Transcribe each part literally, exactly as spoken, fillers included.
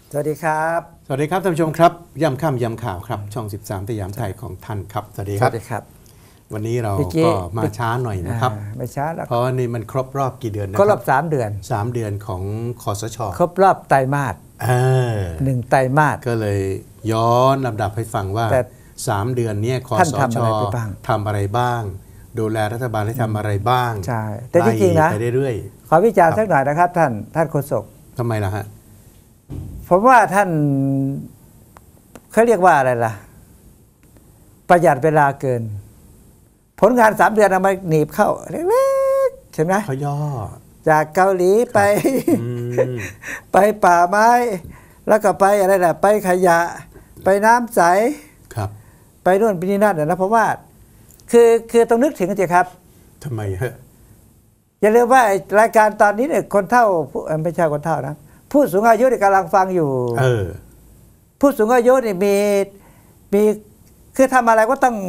สวัสดีครับสวัสดีครับท่านผู้ชมครับย่ำค่ำยำข่าวครับช่องสิบสามสยามไทยของท่านครับสวัสดีครับสวัสดีครับวันนี้เราก็มาช้าหน่อยนะครับไม่ช้าแล้วเพราะนี่มันครบรอบกี่เดือนนะครบรอบสามเดือนสามเดือนของคสช. ครบรอบไตรมาสหนึ่งไตรมาสก็เลยย้อนลำดับให้ฟังว่าสามเดือนนี้คสช.ทำอะไรบ้างดูแลรัฐบาลให้ทำอะไรบ้างใช่แต่จริงๆนะไปเรื่อยๆขอวิจารณ์สักหน่อยนะครับท่านท่านโฆษกทำไมล่ะฮะผมว่าท่านเขาเรียกว่าอะไรล่ะประหยัดเวลาเกินผลงานสามเดือนเอามาหนีบเข้าเล็กๆใช่ไหมเขาย่อจากเกาหลีไปไปป่าไม้แล้วก็ไปอะไรแหละไปขยะไปน้ำใสครับไปนู่นไปนี่นั่นนะเพราะว่าคือคือต้องนึกถึงจริงครับทำไมฮะอย่าลืมว่ารายการตอนนี้เนี่ยคนเฒ่าไม่ใช่คนเฒ่านะผู้สูงอายุที่กำลังฟังอยู่เออผู้สูงอายุนี่มีมีคือทำอะไรก็ต้อง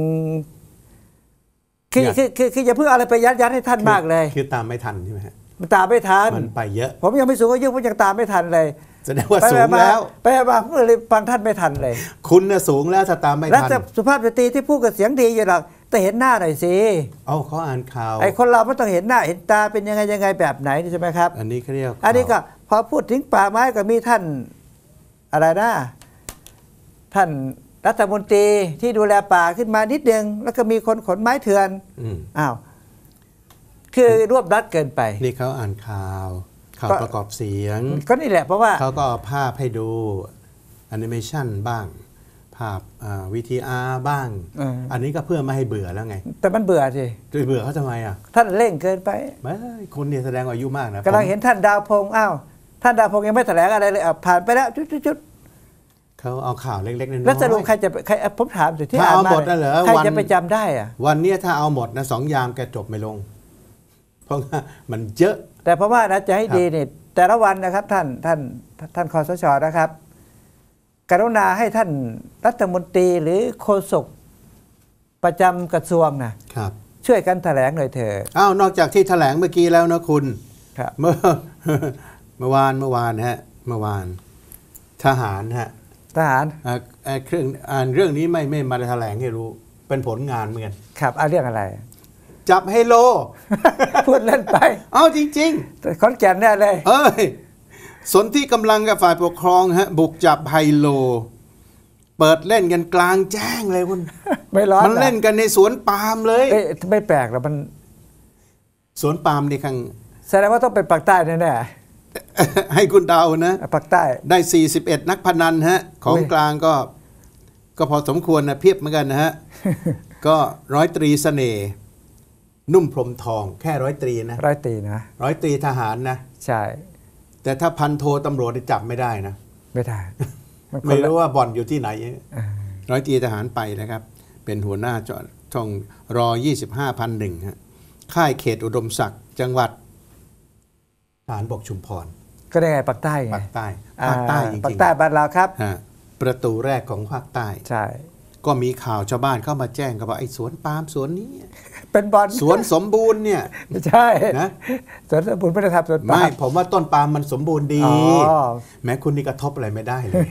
คือคือคือคืออย่าเพิ่งอะไรไปยัดยัดให้ท่านมากเลยคือตามไม่ทันใช่ไหมฮะมันตามไม่ทันมันไปเยอะผมยังไม่สูงอายุผมยังตามไม่ทันเลยแสดงว่าสูงแล้วไปมาเพื่อเลยฟังท่านไม่ทันเลยคุณน่ะสูงแล้วถ้าตามไม่ทันแล้วสุภาพสตรีที่พูดกับเสียงดีอยู่หรอกแต่เห็นหน้าหน่อยสิเอาเขาอ่านข่าวไอ้คนเราไม่ต้องเห็นหน้าเห็นตาเป็นยังไงยังไงแบบไหนใช่ไหมครับอันนี้เขาเรียกอันนี้ก็พอพูดถึงป่าไม้ก็มีท่านอะไรนะท่านรัฐมนตรีที่ดูแลป่าขึ้นมานิดนึงแล้วก็มีคนขนไม้เถื่อนอ้าวคือรวบรัดเกินไปนี่เขาอ่านข่าวข่าวประกอบเสียงก็นี่แหละเพราะว่าเขาก็เอาภาพให้ดูแอนิเมชันบ้างภาพวีทีอาร์บ้างอันนี้ก็เพื่อไม่ให้เบื่อแล้วไงแต่มันเบื่อสิเบื่อเขาทำไมอ่ะท่านเร่งเกินไปไม่คนเนี่ยแสดงอายุมากนะกำลังเห็นท่านดาวพงษ์อ้าวท่านดาวพงษ์ยังไม่แถลงอะไรเลยผ่านไปแล้วจุดๆเขาเอาข่าวเล็กๆน้อยๆแล้วสรุปใครจะใครผมถามสิที่อ่านมาเอาหมดนั่นเหรอใครจะไปจำได้อ่ะวันนี้ถ้าเอาหมดนะสองยามแกจบไม่ลงเพราะว่ามันเยอะแต่เพราะว่านะจะให้ดีเนี่ยแต่ละวันนะครับท่านท่านท่านคสช.นะครับกรุณาให้ท่านรัฐมนตรีหรือโฆษกประจำกระทรวงนะครับช่วยกันแถลงหน่อยเถอะอ้าวนอกจากที่แถลงเมื่อกี้แล้วนะคุณครับเมื่อเมื่อวานเมื่อวานฮะเมื่อวานทหารฮะทหารอ่าเครื่องอ่านเรื่องนี้ไม่ไม่มาแถลงให้รู้เป็นผลงานเหมือนกันครับเอาเรื่องอะไรจับไฮโลพูดเล่นไปเอาจริงๆขอนแก่นแน่เลยเอ้ยสนที่กำลังกับฝ่ายปกครองฮะบุกจับไฮโลเปิดเล่นกันกลางแจ้งเลยคุณไม่ร้อนมันเล่นกันในสวนปาล์มเลยเอ้ยไม่แปลกหรอกมันสวนปาล์มนี่ครั้งแสดงว่าต้องเป็นปากใต้แน่ๆให้คุณเดานะปากใต้ได้สี่สิบเอ็ดนักพนันฮะของกลางก็ก็พอสมควรนะเพียบเหมือนกันนะฮะก็ร้อยตรีเสน่ห์นุ่มพรมทองแค่ร้อยตรีนะร้อยตรีนะร้อยตรีทหารนะใช่แต่ถ้าพันโทตำรวจจับไม่ได้นะไม่ได้ไม่รู้ว่าบ่อนอยู่ที่ไหนร้อยตรีทหารไปนะครับเป็นหัวหน้าจอช่องรอยี่สิบห้าพันหนึ่งฮะค่ายเขตอุดมศักดิ์จังหวัดทหารบกชุมพรก็ได้ไงปากใต้ไงปากใต้ภาคใต้จริงๆปากใต้บ้านเราครับประตูแรกของภาคใต้ใช่ก็มีข่าวชาวบ้านเข้ามาแจ้งกันว่าไอ้สวนปาล์มสวนนี้เป็นบอลสวนสมบูรณ์เนี่ยใช่นะสวนสมบูรณ์ไม่ได้ทำสวนปาล์มไม่ผมว่าต้นปาล์มมันสมบูรณ์ดีแม้คุณนี่กระทบอะไรไม่ได้เลย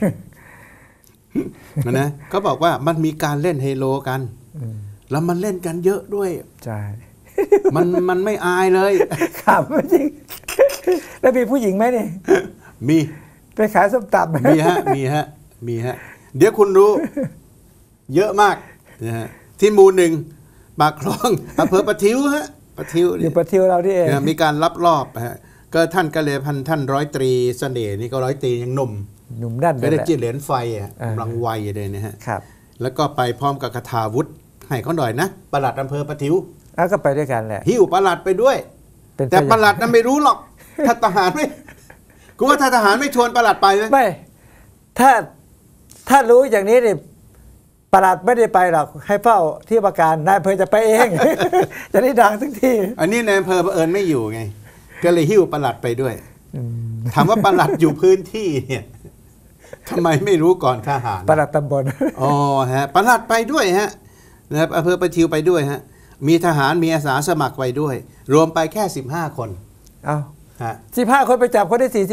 นะเขาบอกว่ามันมีการเล่นเฮโลกันแล้วมันเล่นกันเยอะด้วยใช่มันมันไม่อายเลยครับจริงแล้วมีผู้หญิงไหมนี่มีไปขายส้มตำมีฮะมีฮะมีฮะเดี๋ยวคุณรู้เยอะมากนะฮะที่หมู่หนึ่งปากคลองอำเภอปะทิวฮะปะทิวอยู่ปะทิวเราที่เองมีการลับรอบฮะก็ท่านก็เลยพันท่านร้อยตรีเสน่ห์นี่ก็ร้อยตรียังหนุ่มหนุ่มด้านไม่ได้จีเหรียญไฟอ่ะกำลังวัยเลยนะฮะครับแล้วก็ไปพร้อมกับคาถาวุฒิให้เขาหน่อยนะปลัดอำเภอปะทิวแล้วก็ไปด้วยกันแหละหิ้วปลัดไปด้วยแต่ปลัดนั้นไม่รู้หรอกถ้าทหารไม่กูว่าถ้าทหารไม่ชวนปลัดไปไหมไม่ถ้าถ้ารู้อย่างนี้เนี่ยปลัดไม่ได้ไปหรอกให้เฝ้าที่ประการนายอำเภอจะไปเองจะได้ดังทั้งทีอันนี้นายอำเภอเผอิญไม่อยู่ไงก็เลยหิ้วปลัดไปด้วยถามว่าปลัดอยู่พื้นที่เนี่ยทำไมไม่รู้ก่อนทหารปลัดตำบลอ๋อฮะปลัดไปด้วยฮะนะครับอำเภอปะทิวไปด้วยฮะมีทหารมีอาสาสมัครไปด้วยรวมไปแค่สิบห้าคนเอาสิบห้าคนไปจับคนได้สี่สิบเอ็ด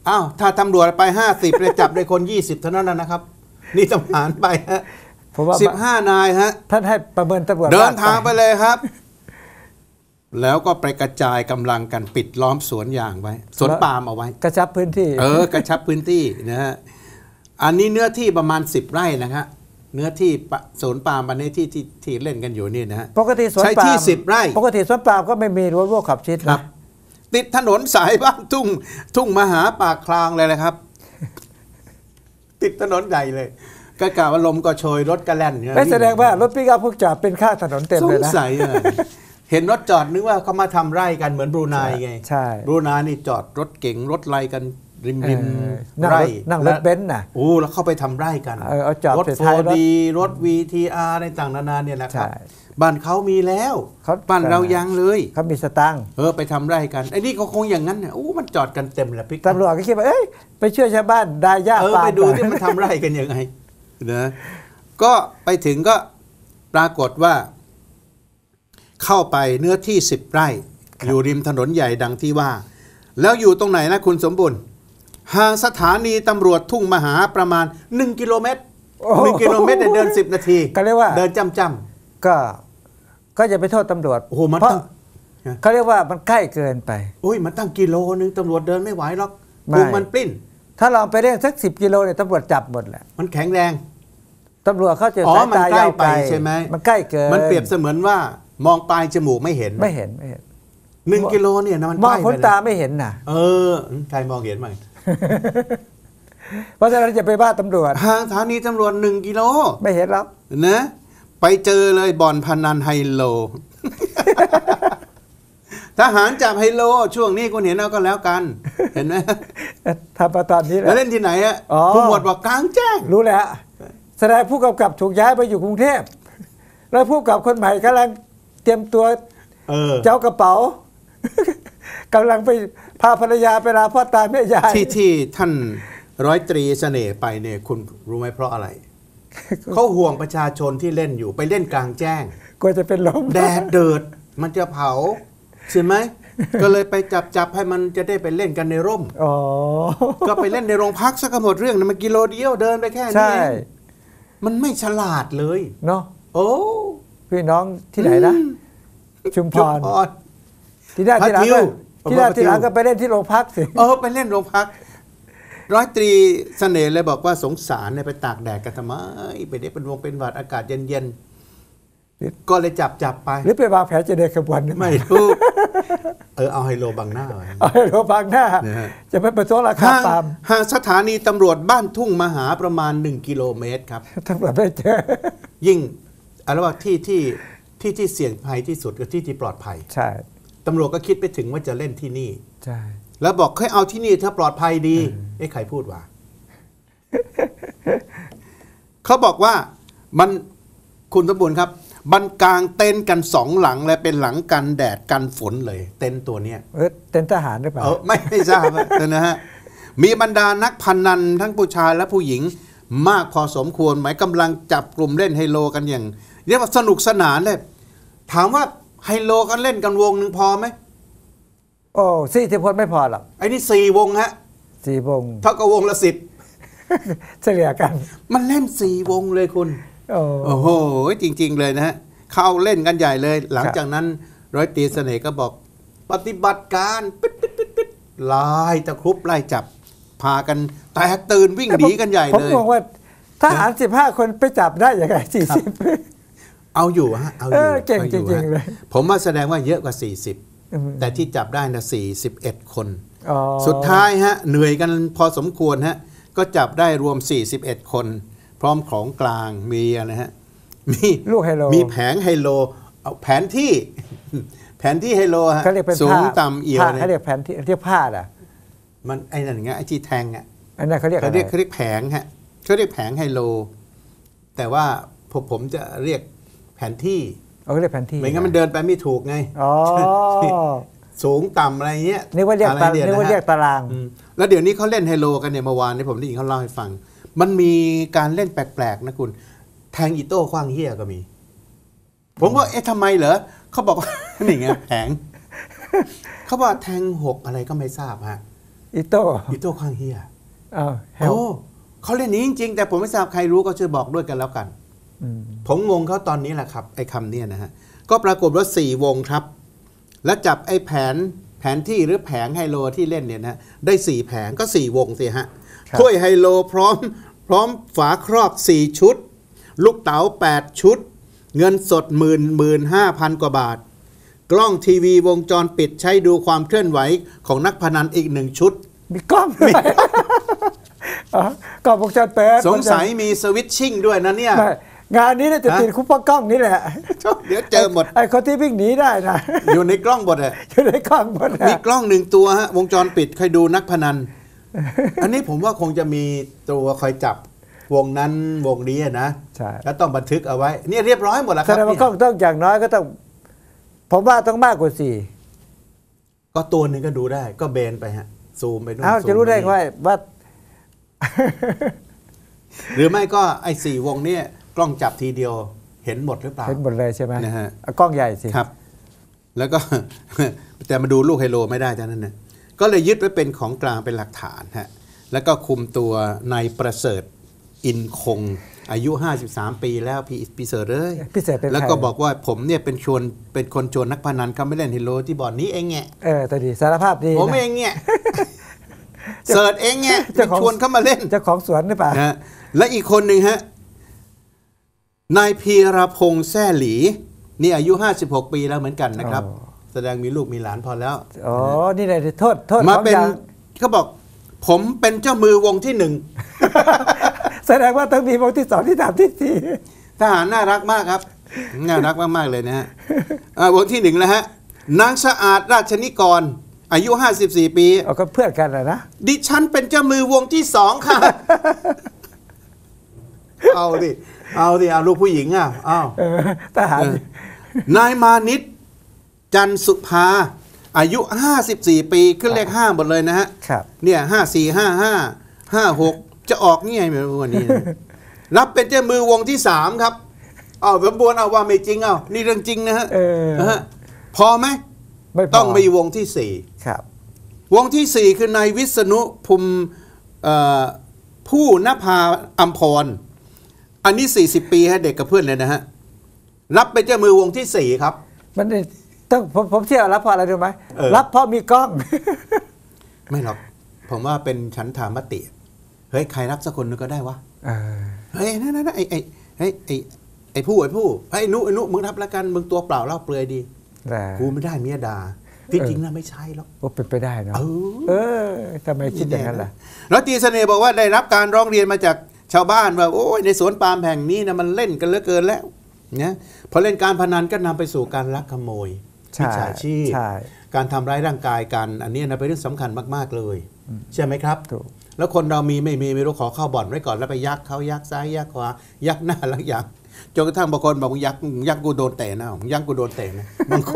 อ้าวถ้าตำรวจไปห้าสิบเลยจับได้คนยี่สิบเท่านั้นนะครับ นี่ทหารไปฮะผมว่าสิบห้านายฮะท่านให้ประเมินตำรวจเดินทางไปเลยครับ แล้วก็ไปกระจายกำลังกันปิดล้อมสวนยางไว้สวนปาล์มเอาไว้กระชับพื้นที่เออกระชับพื้นที่นะฮะอันนี้เนื้อที่ประมาณสิบไร่นะครับเนื้อที่สวนปาล์มอันนี้ที่ที่ที่เล่นกันอยู่นี่นะฮะปกติสวนใช้ปาล์มที่สิบไร่ปกติสวนปาล์มก็ไม่มีรั้วรั้วขับชิดครับ ติดถนนสายบ้านทุ่งทุ่งมหาปากคลางเลยนะครับ ติดถนนใหญ่เลยก็กล่าวว่าลมก็โชยรถก็แล่นเนี่ยไม่แสดงว่ารถปิกอัพพวกจอดเป็นข้างถนนเต็มสเลยงนะสัยอะไรเห็นรถจอดนึกว่าเขามาทำไร่กันเหมือนบรูไนไงใช่บรูไนนี่จอดรถเก๋งรถไล่กันริมริมเออนั่งรไร่ถนั่งรถเบนซ์น่ะโอ้แล้วเข้าไปทำไร่กันเออเอาจอดรถเสร็จโฟท้ายรถดีรถ วี ที อาร์ ในต่างนานาเนี่ยแหละครับใช่บ้านเขามีแล้วเขาบ้านเรายังเลยเขามีสตางค์เออไปทำไร่กันไอ้นี่เขาคงอย่างนั้นเนี่ยโอ้มันจอดกันเต็มแหละพี่ตำรวจก็คิดว่าเอ้ยไปช่วยชาวบ้านดายหญ้าเออปาล์มไปดูหน่อยที่มันทำไร่กันยังไงนะก็ไปถึงก็ปรากฏว่า เข้าไปเนื้อที่สิบไร่ อยู่ริมถนนใหญ่ดังที่ว่า แล้วอยู่ตรงไหนนะคุณสมบูรณ์ห่างสถานีตำรวจทุ่งมหาประมาณหนึ่งกิโลเมตรหนึ่งกิโลเมตรเนี่ยเดินสิบนาทีก็เรียกว่าเดินจำจก็ก็อย่าไปโทษตำรวจโอ้โหมันเพราะต้องเขาเรียกว่ามันใกล้เกินไปำโอ้ยมันตั้งกิโลนึงตำรวจเดินไม่ไหวหรอกไม่พุงมันปลิ้นถ้าเราไปเร่งสักสิบกิโลเนี่ยตำรวจจับหมดแหละมันแข็งแรงตำรวจเขาจะอ๋อสายมันตาใกล้ยาวไปไปใช่ไหมมันใกล้เกินมันเปรียบเสมือนว่ามองปลายจมูกไม่เห็นไม่เห็นไม่เห็นหนึ่งกิโลเนี่ยนะมันมใกองล้ขไปนนะตาไม่เห็นน่ะเออใครมองเห็นมั้งเพราะฉะนั้นจะไปบ้าตำรวจทางสถานีตำรวจหนึ่งกิโลไม่เห็นหรอกนะไปเจอเลยบ่อนพนันไฮโล ทหารจับไฮโล ช่วงนี้คุณเห็นเอาก็แล้วกัน เห็นไหมทำมาตอนนี้แหแล้วละเล่นที่ไหนอะอ๋อผู้หมวดบอกกลางแจ้งรู้แล้วแสดงผู้กำกับถูกย้ายไปอยู่กรุงเทพแล้วผู้กำกับคนใหม่กำลังเตรียมตัวเออเจ้ากระเป๋า กำลังไปพาภรรยาไปลาพ่อตาแม่ยายที่ที่ท่านร้อยตรีเสน่ห์ไปเนี่ยคุณรู้ไหมเพราะอะไร เขาห่วงประชาชนที่เล่นอยู่ไปเล่นกลางแจ้งกลัวจะเป็นลมแดดเดือดมันจะเผาใช่ไหม ก็เลยไปจับจับให้มันจะได้ไปเล่นกันในร่มอ๋อก็ไปเล่นในโรงพักสักหมดเรื่องนะมันกิโลเดียวเดินไปแค่นี้ใช่เองมันไม่ฉลาดเลยเนาะโอ้พี่น้องที่ไหนนะ ชุมพจุรพรที่หน้าที่หลังก็พัททิวที่หน้าที่หลังพัททิวก็ไปเล่นที่โรงพักสิเออไปเล่นโรงพัก ร้อยตรีเสน่ห์เลยบอกว่าสงสารเนี่ยไปตากแดดกันทำไมไปได้เป็นวงเป็นหวัดอากาศเย็นๆก็เลยจับจับไปหรือไปวางแผนจะเดินขบวนไม่รู้เออเอาไฮโลบังหน้าไว้เอาให้โรงพักหน้านะฮะจะไปประท้วงราคาห่างปาล์มห่างสถานีตำรวจบ้านทุ่งมหาประมาณหนึ่งกิโลเมตรครับตำรวจไม่เจอยิ่งอะไรว่าที่ที่ที่ที่เสี่ยงภัยที่สุดกับที่ที่ปลอดภัยใช่ตำรวจก็คิดไปถึงว่าจะเล่นที่นี่ใช่แล้วบอกให้เอาที่นี่ถ้าปลอดภัยดีไอ้ใครพูดว่า เขาบอกว่ามันคุณสมบูรณ์ครับมันกางเต็นท์กันสองหลังและเป็นหลังกันแดดกันฝนเลย เต็นท์ตัวเนี้ยเออเต็นท์ทหารหรือเปล่าเออไม่ไม่ทราบอะนะฮะมีบรรดานักพนันทั้งผู้ชายและผู้หญิงมากพอสมควรหมายกำลังจับกลุ่มเล่นไฮโลกันอย่างเรียกว่าสนุกสนานเลยถามว่าไฮโลกันเล่นกันวงหนึ่งพอไหมโอ้สี่สิบคนไม่พอหรอกไอ้นี่สี่วงฮะสี่วงเท่ากับวงละสิบเฉลี่ยกันมันเล่นสี่วงเลยคุณโอ้โอ้โหจริง ๆ เลยนะฮะเข้าเล่นกันใหญ่เลย หลังจากนั้นร้อยตรีเสน่ห์ก็บอก ปฏิบัติการปิดปิดปิดปิดไล่ตะครุบไล่จับ พากันแตกตื่นวิ่งหนีกันใหญ่ผมเลยงงว่าทหารสิบห้าคนไปจับได้ยังไงสี่สิบเอาอยู่ฮะเอาอเอยู่ อเก่งอาอยู่จริงๆฮะเลยผมว่าแสดงว่าเยอะกว่าสี่สิบอืมแต่ที่จับได้นะสี่สิบเอ็ดคนอ๋อสุดท้ายฮะเหนื่อยกันพอสมควรฮะก็จับได้รวมสี่สิบเอ็ดคน พร้อมของกลางมีอะไรฮะมีลูกไฮโลมีแผงไฮโลเอาแผนที่ แผนที่ไฮโลฮะเขาเรียกเป็นสูผ้างต่ำเอียวผ้าเนี่เขายเรียกแผ่นที่เรียกผ้าอ่ะมันไอ้นั่นไงไอ้ที่แทงอ่ะอันนั้นเขาเรียกอะเขาไรเรียกเขาเรียกแผงฮะเขาเรียกแผงไฮโล แต่ว่าผมผมจะเรียกแผนที่เขาเรียกแผ่นที่ไม่งั้นมันเดินไปไม่ถูกไงอ๋อสูงต่ำอะไรเงี้ยนึกว่าเรียกอะไรตานี่นึกว่าะฮะเรียกตารางอืมแล้วเดี๋ยวนี้เขาเล่นไฮโลกันเนี่ยเมื่อวานนี้ผมได้ยินเขาเล่าให้ฟัง มันมีการเล่นแปลกๆนะคุณ แทงอีโต้คว้างเหี้ยก็มี ผมว่าเอ๊ะทำไมเหรอเขาบอกว่า นี่ไงแผงเขาบอกแทงหกอะไรก็ไม่ทราบฮะอิโต้อิโต้ข้างเฮียอ้าวแฮวโอ้เขาเล่นนี้จริงๆแต่ผมไม่ทราบใครรู้ก็ช่วยบอกด้วยกันแล้วกันอืมผมงงเขาตอนนี้แหละครับไอ้คำเนี้ยนะฮะก็ปรากฏว่าสี่วงครับ แล้วจับไอ้แผนแผนที่หรือแผงไฮโลที่เล่นเนี่ยนะได้สี่แผงก็สี่วงสิฮะถ้วยไฮโลพร้อมพร้อมฝาครอบสี่ชุด ลูกเต๋าแปดชุด เงินสดหมื่นหมื่นห้าพันกว่าบาท กล้องทีวีวงจรปิดใช้ดูความเคลื่อนไหวของนักพนันอีกหนึ่งชุดมีกล้องด้วย อ๋อกล้องวงจรปิดสงสัยมีสวิตชิ่งด้วยนะเนี่ยไม่งานนี้เนี่ยจะติดคุปกล้องนี่แหละเดี๋ยวเจอหมดไอ้คนที่วิ่งหนีได้นะอยู่ในกล้องหมดเลยอยู่ในกล้องหมดอะมีกล้องหนึ่งตัวฮะวงจรปิดคอยดูนักพนัน อันนี้ผมว่าคงจะมีตัวคอยจับวงนั้นวงนี้นะใช่แล้วต้องบันทึกเอาไว้เนี่ยเรียบร้อยหมดแล้วคแสรับดงว่าเนี่ยกล้องต้องอย่างน้อยก็ต้อง ผมว่าต้องมากกว่าสี่ก็ตัวหนึ่งก็ดูได้ก็เบนไปฮะซูมไปนู่นเอ้าซูมจะรู้ได้ปนี่ว่าว่าหรือไม่ก็ไอ้สี่วงเนี่ยกล้องจับทีเดียวเห็นหมดหรือเปล่าเห็นหมดเลยใช่ไหมนะฮะเอากล้องใหญ่สิครับ แล้วก็ แต่มาดูลูกไฮโลไม่ได้ท่านั้นนะก็เลยยึดไว้เป็นของกลางเป็นหลักฐานฮะแล้วก็คุมตัวนายประเสริฐอินคงอายุห้าสิบสามปีแล้วพี่พี่เสริฐเอ้ยพิเศษเป็นใครแล้วก็บอกว่าผมเนี่ยเป็นชวนเป็นคนชวนนักพนันเขาไม่เล่นไฮโลที่บ่อนนี้เองแงะเออแต่ดีสารภาพดีผมนะเองแงะเสิร์ชเองแงะเจ้าของชวนเขามาเล่นเจ้าของสวนหรือเปล่านะฮะและอีกคนหนึ่งฮะนายพีรพงษ์แซ่หลีนี่อายุห้าสิบหกปีแล้วเหมือนกันนะครับอ๋อแสดงมีลูกมีหลานพอแล้วอ๋อนี่เลยโทษโทษมาของเป็นอย่างเขาบอก ผมเป็นเจ้ามือวงที่หนึ่งแสดงว่าต้องมีวงที่สองที่สามที่สี่ทหารน่ารักมากครับ น่ารักมากๆเลยนะฮะอ่าวงที่หนึ่งแล้วฮะนางสะอาดราชนิกร อายุห้าสิบสี่ปีเอาก็เพื่อนกันนะนะดิฉันเป็นเจ้ามือวงที่สองค่ะ เอาดิ เอาดิ เอาลูกผู้หญิงอ่ะเอาเออทหารนายมานิตจันทร์สุภา อายุห้าสิบสี่ปีขึ้นเลขห้าหมดเลยนะฮะครับเนี่ยห้าสี่ห้าห้าห้าหกจะออกนี่ไงเหมือนวันนี้นะ รับเป็นเจ้ามือวงที่สามครับเอาสมบูรณ์เอาว่าไม่จริงเอานี่เรื่องจริงนะฮะเออนะฮะพอไหมไม่พต้องมีวงที่สี่ครับวงที่สี่คือนายวิษณุภูมิเอ่อผู้นภาอัมพร อันนี้สี่สิบปีฮะเด็กกับเพื่อนเลยนะฮะ รับเป็นเจ้ามือวงที่สี่ครับมันต้องผมผมเชื่อรับเพราะอะไรรู้ไหมเออรับเพราะมีกล้องไม่หรอก ผมว่าเป็นฉันทามติ เฮ้ย ใครรับสักคนนึงก็ได้วะเออเฮ้ยนั่นนั่นไอ้ไอ้ไอ้ไอ้ไอ้ผู้ไอ้ผู้ไอ้นุไอ้นุมึงรับแล้วกันมึงตัวเปล่าเล่าเปลือยดีแต่กูไม่ได้เมียด่าที่จริงนะไม่ใช่หรอกโอ้เป็นไปได้เนาะเออเออทำไมคิดอย่างนั้นล่ะแล้วตีเสน่ห์บอกว่าได้รับการร้องเรียนมาจากชาวบ้านว่าโอ้ยในสวนปาล์มแห่งนี้นะมันเล่นกันเหลือเกินแล้วนะพอเล่นการพนันก็นำไปสู่การลักขโมยใช่มิจฉาชีพใช่การทำร้ายร่างกายกัน อันนี้นะเป็นเรื่องสำคัญมากๆเลย ใช่ไหมครับถูกแล้วคนเรามีไม่มีไม่รู้ขอเข้าบ่อนไว้ก่อนแล้วไปยักเขายักซ้ายยักขวายักหน้าแล้วยักจนกระทั่งบางคนบอกว่ายักยักกูโดนเตะนะยักกูโดนเตะนะบางคน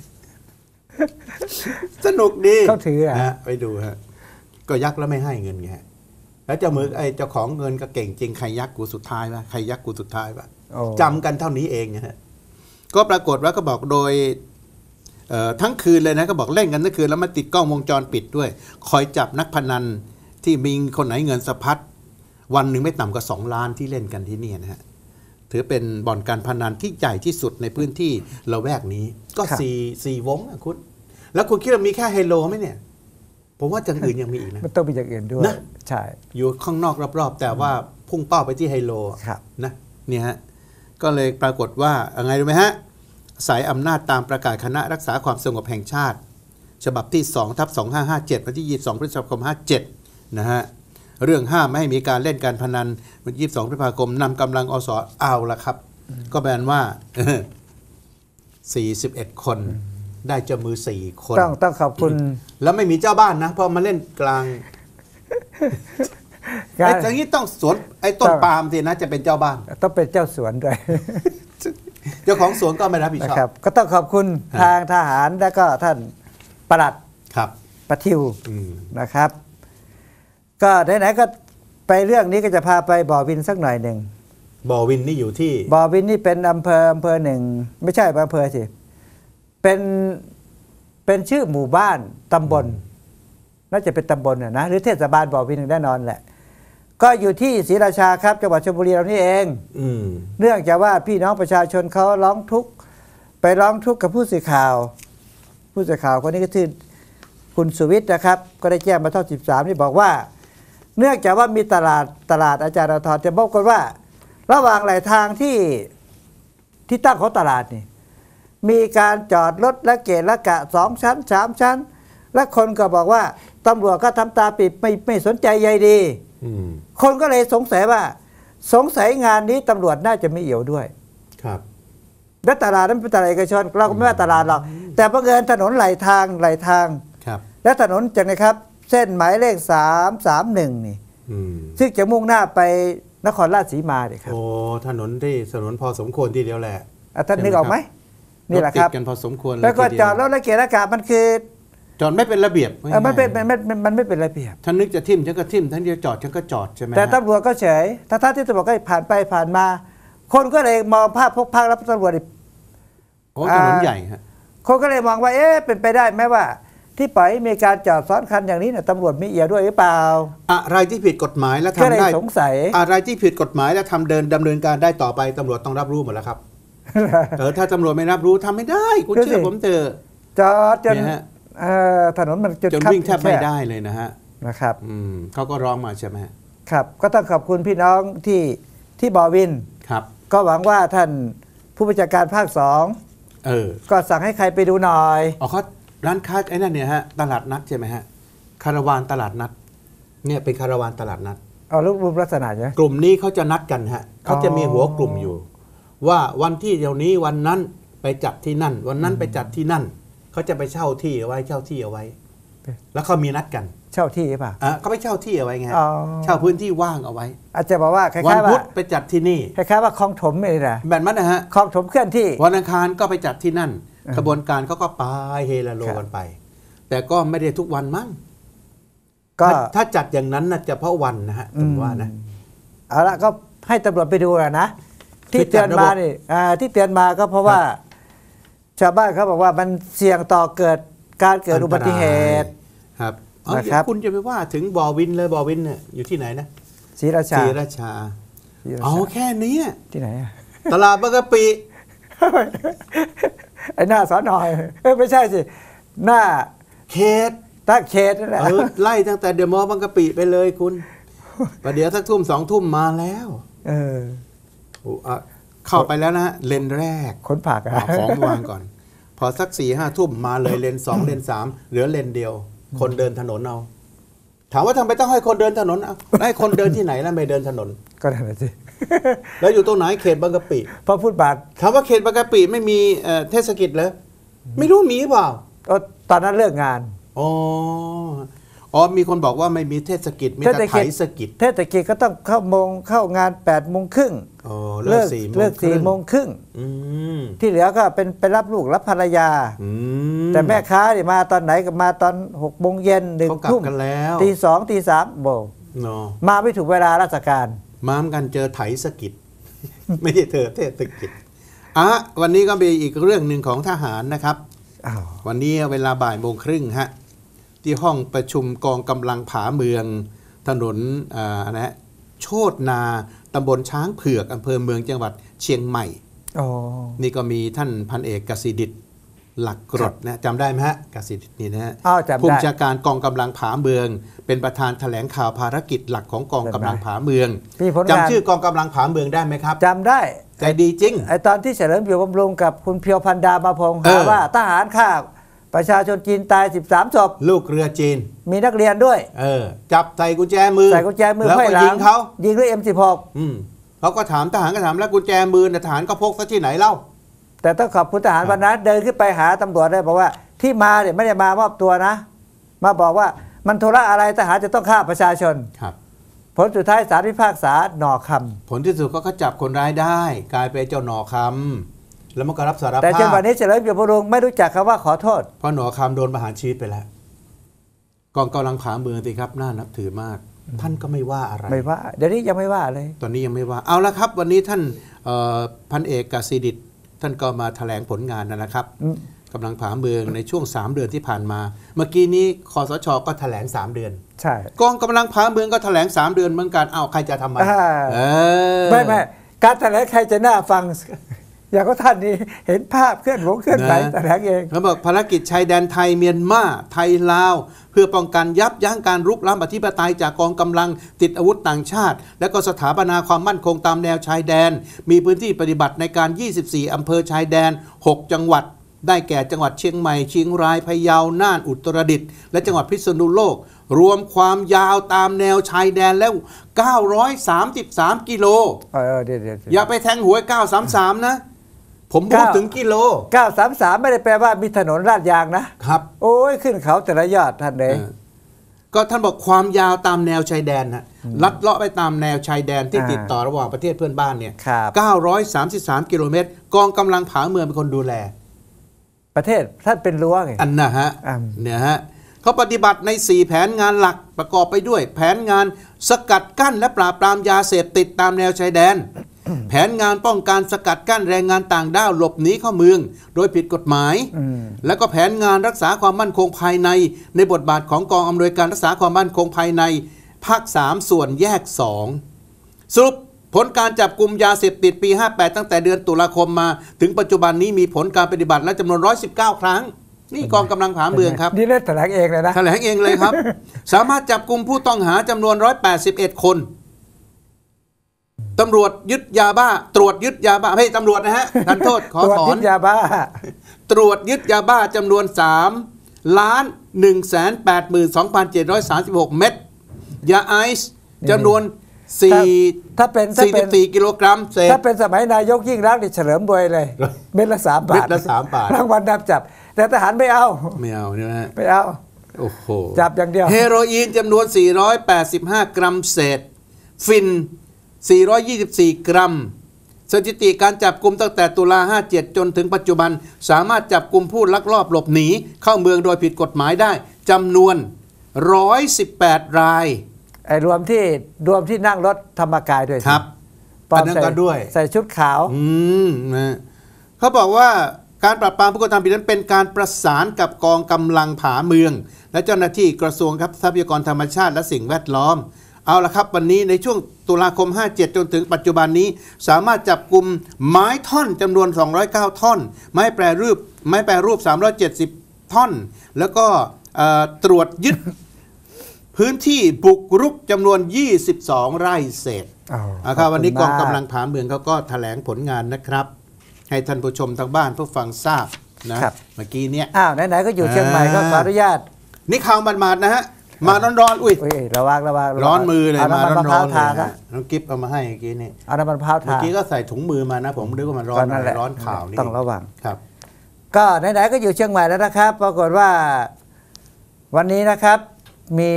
สนุกดีเขาถืออ่ะฮะไปดูฮะก็ยักแล้วไม่ให้เงินไงฮะแล้วเจ้ามือไอ้เจ้าของเงินก็เก่งจริงใครยักกูสุดท้ายวะใครยักกูสุดท้ายวะโอ้จำกันเท่านี้เองนะฮะก็ปรากฏว่าก็บอกโดยเอ่อทั้งคืนเลยนะก็บอกเล่นกันทั้งคืนแล้วมาติดกล้องวงจรปิดด้วย คอยจับนักพนันที่มีคนไหนเงินสะพัดวันหนึ่งไม่ต่ำกว่าสองล้านที่เล่นกันที่นี่นะฮะถือเป็นบ่อนการพนันที่ใหญ่ที่สุดในพื้นที่ละแวกนี้ ก็ครับสี่สี่วงอะคุณแล้วคุณคิดว่ามีแค่ไฮโลไหมเนี่ย ผมว่าจังอื่นยังมีอีกนะมันต้องมีอย่างอื่นด้วยนะใช่อยู่ข้างนอกรอบๆ แต่ว่าพุ่งเป้าไปที่ไฮโลครับนะเนี่ยฮะก็เลยปรากฏว่าอะไรรู้ไหมฮะสายอำนาจตามประกาศคณะรักษาความสงบแห่งชาติ ฉบับที่สองทับสองห้าห้าเจ็ดวันที่ยี่สิบสองพฤษภาคมห้าเจ็ดนะฮะเรื่องห้ามไม่ให้มีการเล่นการพนันวันที่ยี่สิบสองพฤษภาคมนำกำลังอสเอาละครับ ก็แปลว่า สี่สิบเอ็ดคนได้เจ้ามือสี่คนต้องต้องขอบคุณแล้วไม่มีเจ้าบ้านนะเพอมาเล่นกลางกาไอ้รอย่างนี้ต้องสวนไอ้ต้นต้องปาล์มสินะจะเป็นเจ้าบ้านต้องเป็นเจ้าสวนด้วยเจ้าของสวนก็ไม่รับผิดชนะอบครับ ก็ต้องขอบคุณฮะทางทหารและก็ท่านปลัดครับประทิวอืมนะครับ ก็ไหนๆก็ไปเรื่องนี้ก็จะพาไปบ่อวินสักหน่อยหนึ่งบ่อวินนี่อยู่ที่บ่อวินนี่เป็นอำเภออำเภอหนึ่ง ไม่ใช่อำเภอสิเป็นเป็นชื่อหมู่บ้านตำบลน่าจะเป็นตำบลน่ะนะหรือเทศบาลบ่อวินแน่นอนแหละก็อยู่ที่ศรีราชาครับจังหวัดชลบุรีเรานี่เองอืมเนื่องจากว่าพี่น้องประชาชนเขาร้องทุกข์ไปร้องทุกข์กับผู้สื่อข่าว ผู้สื่อข่าวคนนี้ก็คือคุณสุวิทย์นะครับก็ได้แจ้งมาท่อสิบสามที่บอกว่า เนื่องจากว่ามีตลาดตลาดอาจารย์ทรจะบอกกันว่า ระหว่างไหลทางที่ที่ตั้งของตลาดนี่มีการจอดรถและเกะละกะสองชั้นสามชั้น และคนก็บอกว่าตำรวจก็ทำตาปิดไม่ไม่สนใจใยดีอืมคนก็เลยสงสัยว่า สงสัยงานนี้ตำรวจน่าจะไม่เอี่ยวด้วยครับและตลาดนั้นเป็นตลาดเอกชนเราก็ไม่ว่าตลาดหรอกแต่บังเอิญถนนไหลทางไหลทางครับและถนนจากนะครับ เส้นหมายเลขสามสามหนึ่งนี่อืมซึ่งจะมุ่งหน้าไปนครราชสีมาเลยครับโอ้ถนนที่ถนนพอสมควรทีเดียวแหละอ่ะท่านนึกออกไหมนี่แหละถติคดรับกันพอสมควรแล้วก็ทีเยจอดรถและเกะระกะมันคือจอดไม่เป็นระเบียบเออมันเป็นมันมันมันไม่เป็นระเบียบท่านนึกจะทิ่มฉันก็ทิ่มท่านจะจอดฉันก็จอดใช่ไหมแต่ฮะตำรวจก็เฉยถ้าท่านที่ตำรวจก็ผ่านไปผ่านมา คนก็เลยมองภาพพกพาแล้วตำรวจนี่โอ้ถนนใหญ่ฮะคนก็เลยมองว่าเอ๊ะเป็นไปได้ไหมว่า ที่ปล่อยให้มีการจอดซ้อนคันอย่างนี้เนี่ยตำรวจมีเอี่ยวด้วยหรือเปล่าอะไรที่ผิดกฎหมายและก็ทำเลยได้สงสัยอะไรที่ผิดกฎหมายและทำเดินดำเนินการได้ต่อไปตำรวจต้องรับรู้หมดแล้วครับ เออถ้าตำรวจไม่รับรู้ทำไม่ได้คุณดูสิเชื่อผมเถอะจอดจนเนี่ยฮะเอ่อถนนมันจนจนคับวิ่งแทบไม่ได้เลยนะฮะนะครับอืมเขาก็ร้องมาใช่ไหมฮะครับ ก็ต้องขอบคุณพี่น้องที่ที่บ่อวินครับก็หวังว่าท่านผู้บัญชาการภาคสองเออก็สั่งให้ใครไปดูหน่อยอ๋อเขาร้านค้าไอ้นั่นเนี่ยฮะตลาดนัดใช่ไหมฮะคาราวานตลาดนัดเนี่ยเป็นคาราวานตลาดนัดเอารูปรูปลักษณะใช่ไหมกลุ่มนี้เขาจะนัดกันฮะเขาจะมีหัวกลุ่มอยู่ ว่าวันที่เดี๋ยวนี้วันนั้นไปจัดที่นั่น วันนั้นไปจัดที่นั่นเขาจะไปเช่าที่เอาไว้เช่าที่เอาไว้ แล้วเขามีนัดกันเช่าที่หรือเปล่าอ่ะเขาไปเช่าที่เอาไว้ไงฮะอ๋อเช่าพื้นที่ว่างเอาไว้อาจจะบอกว่าควันล้ายๆพุว่าธไปจัดที่นี่คล้ายๆว่าคลองถมนี่นะแบบนั้นนะฮะคลองถมเคลื่อนที่วันอังคารก็ไปจัดที่นั่นอ่าขบวนการเขาก็ไปเฮลาโลครับกันไป แต่ก็ไม่ได้ทุกวันมั้งก็ถ้าถ้าจัดอย่างนั้นนะเฉพาะวันนะฮะผมว่านะเอาละก็ให้ตำรวจไปดูอะนะ ที่คือจัดเตือนมาระบบนี่อ่าที่เตือนมาก็เพราะว่า ชาวบ้านเขาบอกว่ามันเสี่ยงต่อเกิดการเกิดอุบัติเหตุครับเอานะครับคุณจะไปว่าถึงบ่อวินเลยบ่อวินเนี่ยอยู่ที่ไหนนะศรีราชาศรีราชาศรีราเอาชาแค่นี้ที่ไหนอะตลาดบางกะปิไอ้หน้าสอนหน่อยเอ้ยไม่ใช่สิ หน้าเขตตั้งเขตนั่นแหละเออไล่ตั้งแต่เดอะมอลล์บางกะปิไปเลยคุณประเดี๋ยวสักทุ่มสองทุ่มมาแล้วเออโอ้อ่ะเข้าไปแล้วนะฮะเลนแรกขนผักอะเอาของวางก่อน พอสักสี่ห้าทุ่มมาเลยเลนสองเลนสามเหลือเลนเดียว คนเดินถนนเอาถามว่าทำไมต้องให้คนเดินถนนเอาให้คนเดินที่ไหนแล้วไม่เดินถนนก็นั่นแหละสิแล้วอยู่ตรงไหนเขตบางกะปิเพราะพูดบาทถามว่าเขตบางกะปิไม่มีเอ่อเทศกิจเหรอไม่รู้มีเปล่าก็ตอนนั้นเลิกงานอ๋ออ๋อมีคนบอกว่าไม่มีเทศกิจมีแต่ไถสกิจเทศกิจก็ต้องเข้าโมงเข้างาน8ปดโมงครึ่งอ๋อเลิกสี่โมงเลิกสี่โมงครึ่งอืมที่เหลือก็เป็นไปรับลูกรับภรรยาอืแต่แม่ค้าเนี่ยมาตอนไหนก็มาตอนหกโมงเย็นหนึ่งเขากลับทุ่มกันแล้วตีสองตีสามโบเนาะมาไม่ถูกเวลาราชการม้ามกันเจอไถสกิจ ไม่ใช่เธอเทศกิจอ่ะวันนี้ก็มีอีกเรื่องหนึ่งของทหารนะครับอ้าววันนี้เวลาบ่ายโมงครึ่งฮะที่ห้องประชุมกองกำลังผาเมืองถนนอ่านะฮะโชตนาตำบลช้างเผือกอำเภอเมืองจังหวัดเชียงใหม่อ๋อนี่ก็มีท่านพันเอกกสิดิษฐ์หลักกรดนะจำได้ไหมฮะกสิดิษฐ์นี่นะฮะอ้าวจำได้ผู้บัญชาการกองกำลังผาเมือง เป็นประธานแถลงข่าวภารกิจหลักของกองกำลังผาเมืองมีผลงานจำชื่อกองกำลังผาเมืองได้ไหมครับจำได้ใจดีจริงไอตอนที่เฉลิมอยู่บำรุงกับคุณเพียวพันดามาพงศ์เอหาอว่าทหารฆ่าประชาชนจีนตายสิบสามศพลูกเรือจีนมีนักเรียนด้วยเออจับใส่กุญแจมือใส่กุญแจมือแล้วไขว้ก็หลัยิงเขายิงด้วย เอ็ม สิบหกอืมเขาก็ถามทหารก็ถามแล้วกุญแจมือน่ะทหารก็พกซะที่ไหนเล่าแต่ต้องขอบคุณทหารครับวันนั้นเดินขึ้นไปหาตำรวจเลยบอกว่าที่มาเนี่ยไม่ได้มามอบตัวนะ มาบอกว่ามันธุระอะไรทหารจะต้องฆ่าประชาชนครับผลสุดท้ายศาลพิพากษาหน่อคผลที่สุดก็เขาจับคนร้ายได้ กลายเป็นเจ้าหนอคำแล้วมันก็รับสารำแต่จนภาพวันนี้เฉลิมอยู่บำรุงไม่รู้จักคำว่าขอโทษเพราะหนอคำโดนประหารชีวิตไปแล้ว กองกำลังผาเมืองสิครับน่านับถือมาก ท่านก็ไม่ว่าอะไรไม่ว่า เดี๋ยวนี้ยังไม่ว่าเลยตอนนี้ยังไม่ว่า เอาละครับ วันนี้ท่านเอ่อพันเอกกสิดิษฐ์ท่านก็มาแถลงผลงานนะครับอืมกกำลังผาเมืองในช่วงสามเดือนที่ผ่านมา เมื่อกี้นี้คสช.ก็แถลงสามเดือนใช่กองกำลังผาเมืองก็แถลงสามเดือนเหมือนกันอ้าวใครจะทำไมเออไม่ไม่การแถลงใครจะน่าฟังอย่างก็ท่านนี้เห็นภาพเคลื่อนไหวเคลื่อนไหวแถลงเองเขาบอกภารกิจชายแดนไทยเมียนมาไทยลาวเพื่อป้องกันยับยั้งการรุกล้ำอธิปไตยจากกองกำลังติดอาวุธต่างชาติและก็สถาปนาความมั่นคงตามแนวชายแดนมีพื้นที่ปฏิบัติในการยี่สิบสี่อำเภอชายแดนหกจังหวัดได้แก่จังหวัดเชียงใหม่เชียงรายพะเยาน่านอุตรดิตถ์และจังหวัดพิษณุโลกรวมความยาวตามแนวชายแดนแล้วเก้าร้อยสามสิบสามกิโลเออเดี๋ยวๆอย่าไปแทงหวยเก้าร้อยสามสิบสามนะผมพูดถึงกิโลเก้าร้อยสามสิบสามไม่ได้แปลว่ามีถนนลาดยางนะครับโอ้ยขึ้นเขาแต่ละยอดท่านเลยก็ท่านบอกความยาวตามแนวชายแดนนะลัดเลาะไปตามแนวชายแดนที่ติดต่อระหว่างประเทศเพื่อนบ้านเนี่ยเก้าร้อยสามสิบสามกิโลเมตรกองกำลังผาเมืองเป็นคนดูแลประเทศท่านเป็นรั้วไงอันนะฮะเนี่ยฮะเขาปฏิบัติในสี่แผนงานหลักประกอบไปด้วยแผนงานสกัดกั้นและปราบปรามยาเสพติดตามแนวชายแดนแผนงานป้องกันสกัดกั้นแรงงานต่างด้าวหลบหนีเข้าเมืองโดยผิดกฎหมายแล้วก็แผนงานรักษาความมั่นคงภายในในบทบาทของกองอำนวยการรักษาความมั่นคงภายในภาคสามส่วนแยกสองสรุปผลการจับกลุ่มยาเสพติดปีห้าแปดตั้งแต่เดือนตุลาคมมาถึงปัจจุบันนี้มีผลการปฏิบัติและจำนวนหนึ่งร้อยสิบเก้าครั้งนี่กองกำลังผาเมืองครับนี่เล่นแถลงเองเลยนะแถลงเองเลยครับ สามารถจับกลุ่มผู้ต้องหาจำนวนหนึ่งร้อยแปดสิบเอ็ดคนตำรวจยึดยาบ้าตรวจยึดยาบ้าให้ตำรวจนะฮะทันโทษขอถอนตรวจยึดยาบ้าตรวจยึดยาบ้าจำนวนสามล้านหนึ่งแสนแปดหมื่นสองพันเจ็ดร้อยสามสิบหกเม็ดยาไอซ์จำนวนสี่ถ้าเป็นสี่สิบสี่กิโลกรัมเศษถ้าเป็นสมัยนายกยิ่งรักนี่เฉลิมรวยเลยเม็ดละสามบาทเม็ดละสามบาทรางวัลนำจับแต่ทหารไม่เอาไม่เอาใช่ไหมไม่เอาโอ้โหจับอย่างเดียวเฮโรอีนจำนวนสี่ร้อยแปดสิบห้ากรัมเศษฟินสี่ร้อยยี่สิบสี่กรัมสถิติการจับกุมตั้งแต่ตุลาห้าเจ็ดจนถึงปัจจุบันสามารถจับกุมผู้ลักลอบหลบหนีเข้าเมืองโดยผิดกฎหมายได้จำนวนหนึ่งร้อยสิบแปดรายไอ้รวมที่รวมที่นั่งรถธรรมกายด้วยครับปอมใส่ด้วยใส่ชุดขาวอืมนะเขาบอกว่าการปราบปรามผู้กระทำผิดนั้นเป็นการประสานกับกองกำลังผาเมืองและเจ้าหน้าที่กระทรวงทรัพยากรธรรมชาติและสิ่งแวดล้อมเอาละครับวันนี้ในช่วงตุลาคมห้าเจ็ดจนถึงปัจจุบันนี้สามารถจับกลุ่มไม้ท่อนจำนวนสองร้อยเก้าท่อนไม้แปรรูปไม้แปรรูปสามร้อยเจ็ดสิบท่อนแล้วก็ตรวจยึดพื้นที่บุกรุกจำนวนยี่สิบสองไร่เศษเอาครับวันนี้กองกำลังผาเมืองเขาก็แถลงผลงานนะครับให้ท่านผู้ชมทางบ้านผู้ฟังทราบนะเมื่อกี้เนี้ยอ้าวไหนๆก็อยู่เชียงใหม่ก็ขออนุญาตนี่ข่าวมันๆนะฮะมาร้อนๆอุ้ยระวังระวังร้อนมือเลยมาร้อนๆเลยน้องกิ๊บเอามาให้เมื่อกี้นี่เอาน้ำมันพร้าวทาเมื่อกี้ก็ใส่ถุงมือมานะผมนึกว่ามันร้อนร้อนข่าวนี่ต้องระวังครับก็ไหนๆก็อยู่เชียงใหม่แล้วนะครับปรากฏว่าวันนี้นะครับมี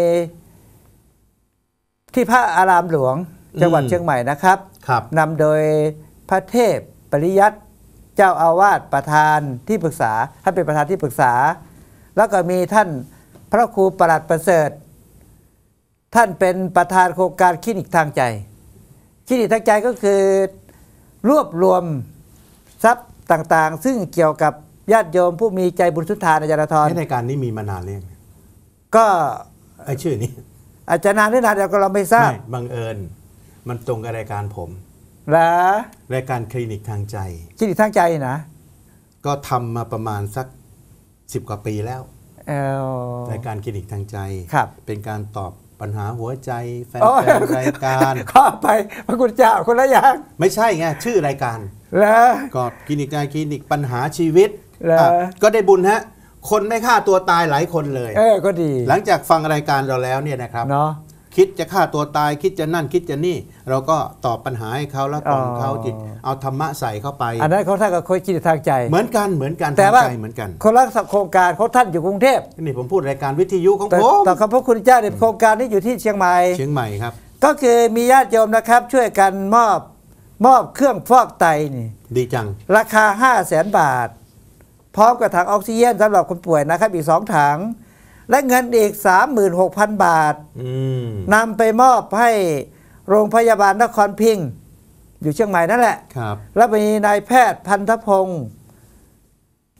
ที่พระอารามหลวงจังหวัดเชียงใหม่นะครับนำโดยพระเทพปริยัติเจ้าอาวาสประธานที่ปรึกษาท่านเป็นประธานที่ปรึกษาแล้วก็มีท่านพระครูประหลัดประเสริฐท่านเป็นประธานโครงการคลินิกทางใจคลินิกทางใจก็คือรวบรวมทรัพย์ต่างๆซึ่งเกี่ยวกับญาติโยมผู้มีใจบุญสุนทานอาจารย์ธรในการนี้มีมานานเรื่องก็ไอชื่อนี้อาจจะนานหรือนานเดี๋ยวก็เราไม่ทราบไม่บังเอิญมันตรงกับรายการผมแล้วรายการคลินิกทางใจคลินิกทางใจนะก็ทำมาประมาณสักสิบกว่าปีแล้วรายการคลินิกทางใจเป็นการตอบปัญหาหัวใจแฟนรายการข้าไปพระคุณเจ้าคนละอย่างไม่ใช่ไงชื่อรายการแล้วก็คลินิกใจคลินิกปัญหาชีวิตก็ได้บุญฮะคนไม่ฆ่าตัวตายหลายคนเลยเออก็ดีหลังจากฟังรายการเราแล้วเนี่ยนะครับเนาะคิดจะฆ่าตัวตายคิดจะนั่นคิดจะนี่เราก็ตอบปัญหาให้เขาแล้วกล่อมเขาจิตเอาธรรมะใส่เข้าไปอันนั้นเขาท่านก็ค่อยคิดทางใจเหมือนกันเหมือนกันแต่ว่าเหมือนกันคนละโครงการเขาท่านอยู่กรุงเทพนี่ผมพูดรายการวิทยุของผมแต่พระคุณเจ้าเนี่ยโครงการนี้อยู่ที่เชียงใหม่เชียงใหม่ครับก็คือมีญาติโยมนะครับช่วยกันมอบมอบเครื่องฟอกไตนี่ดีจังราคา ห้าแสน บาทพร้อมกับถังออกซิเจนสำหรับคนป่วยนะครับอีกสองถังและเงินอีก สามหมื่นหกพัน บาทนำไปมอบให้โรงพยาบาลนครพิงค์อยู่เชียงใหม่นั่นแหละแล้วมีนายแพทย์พันธพงศ์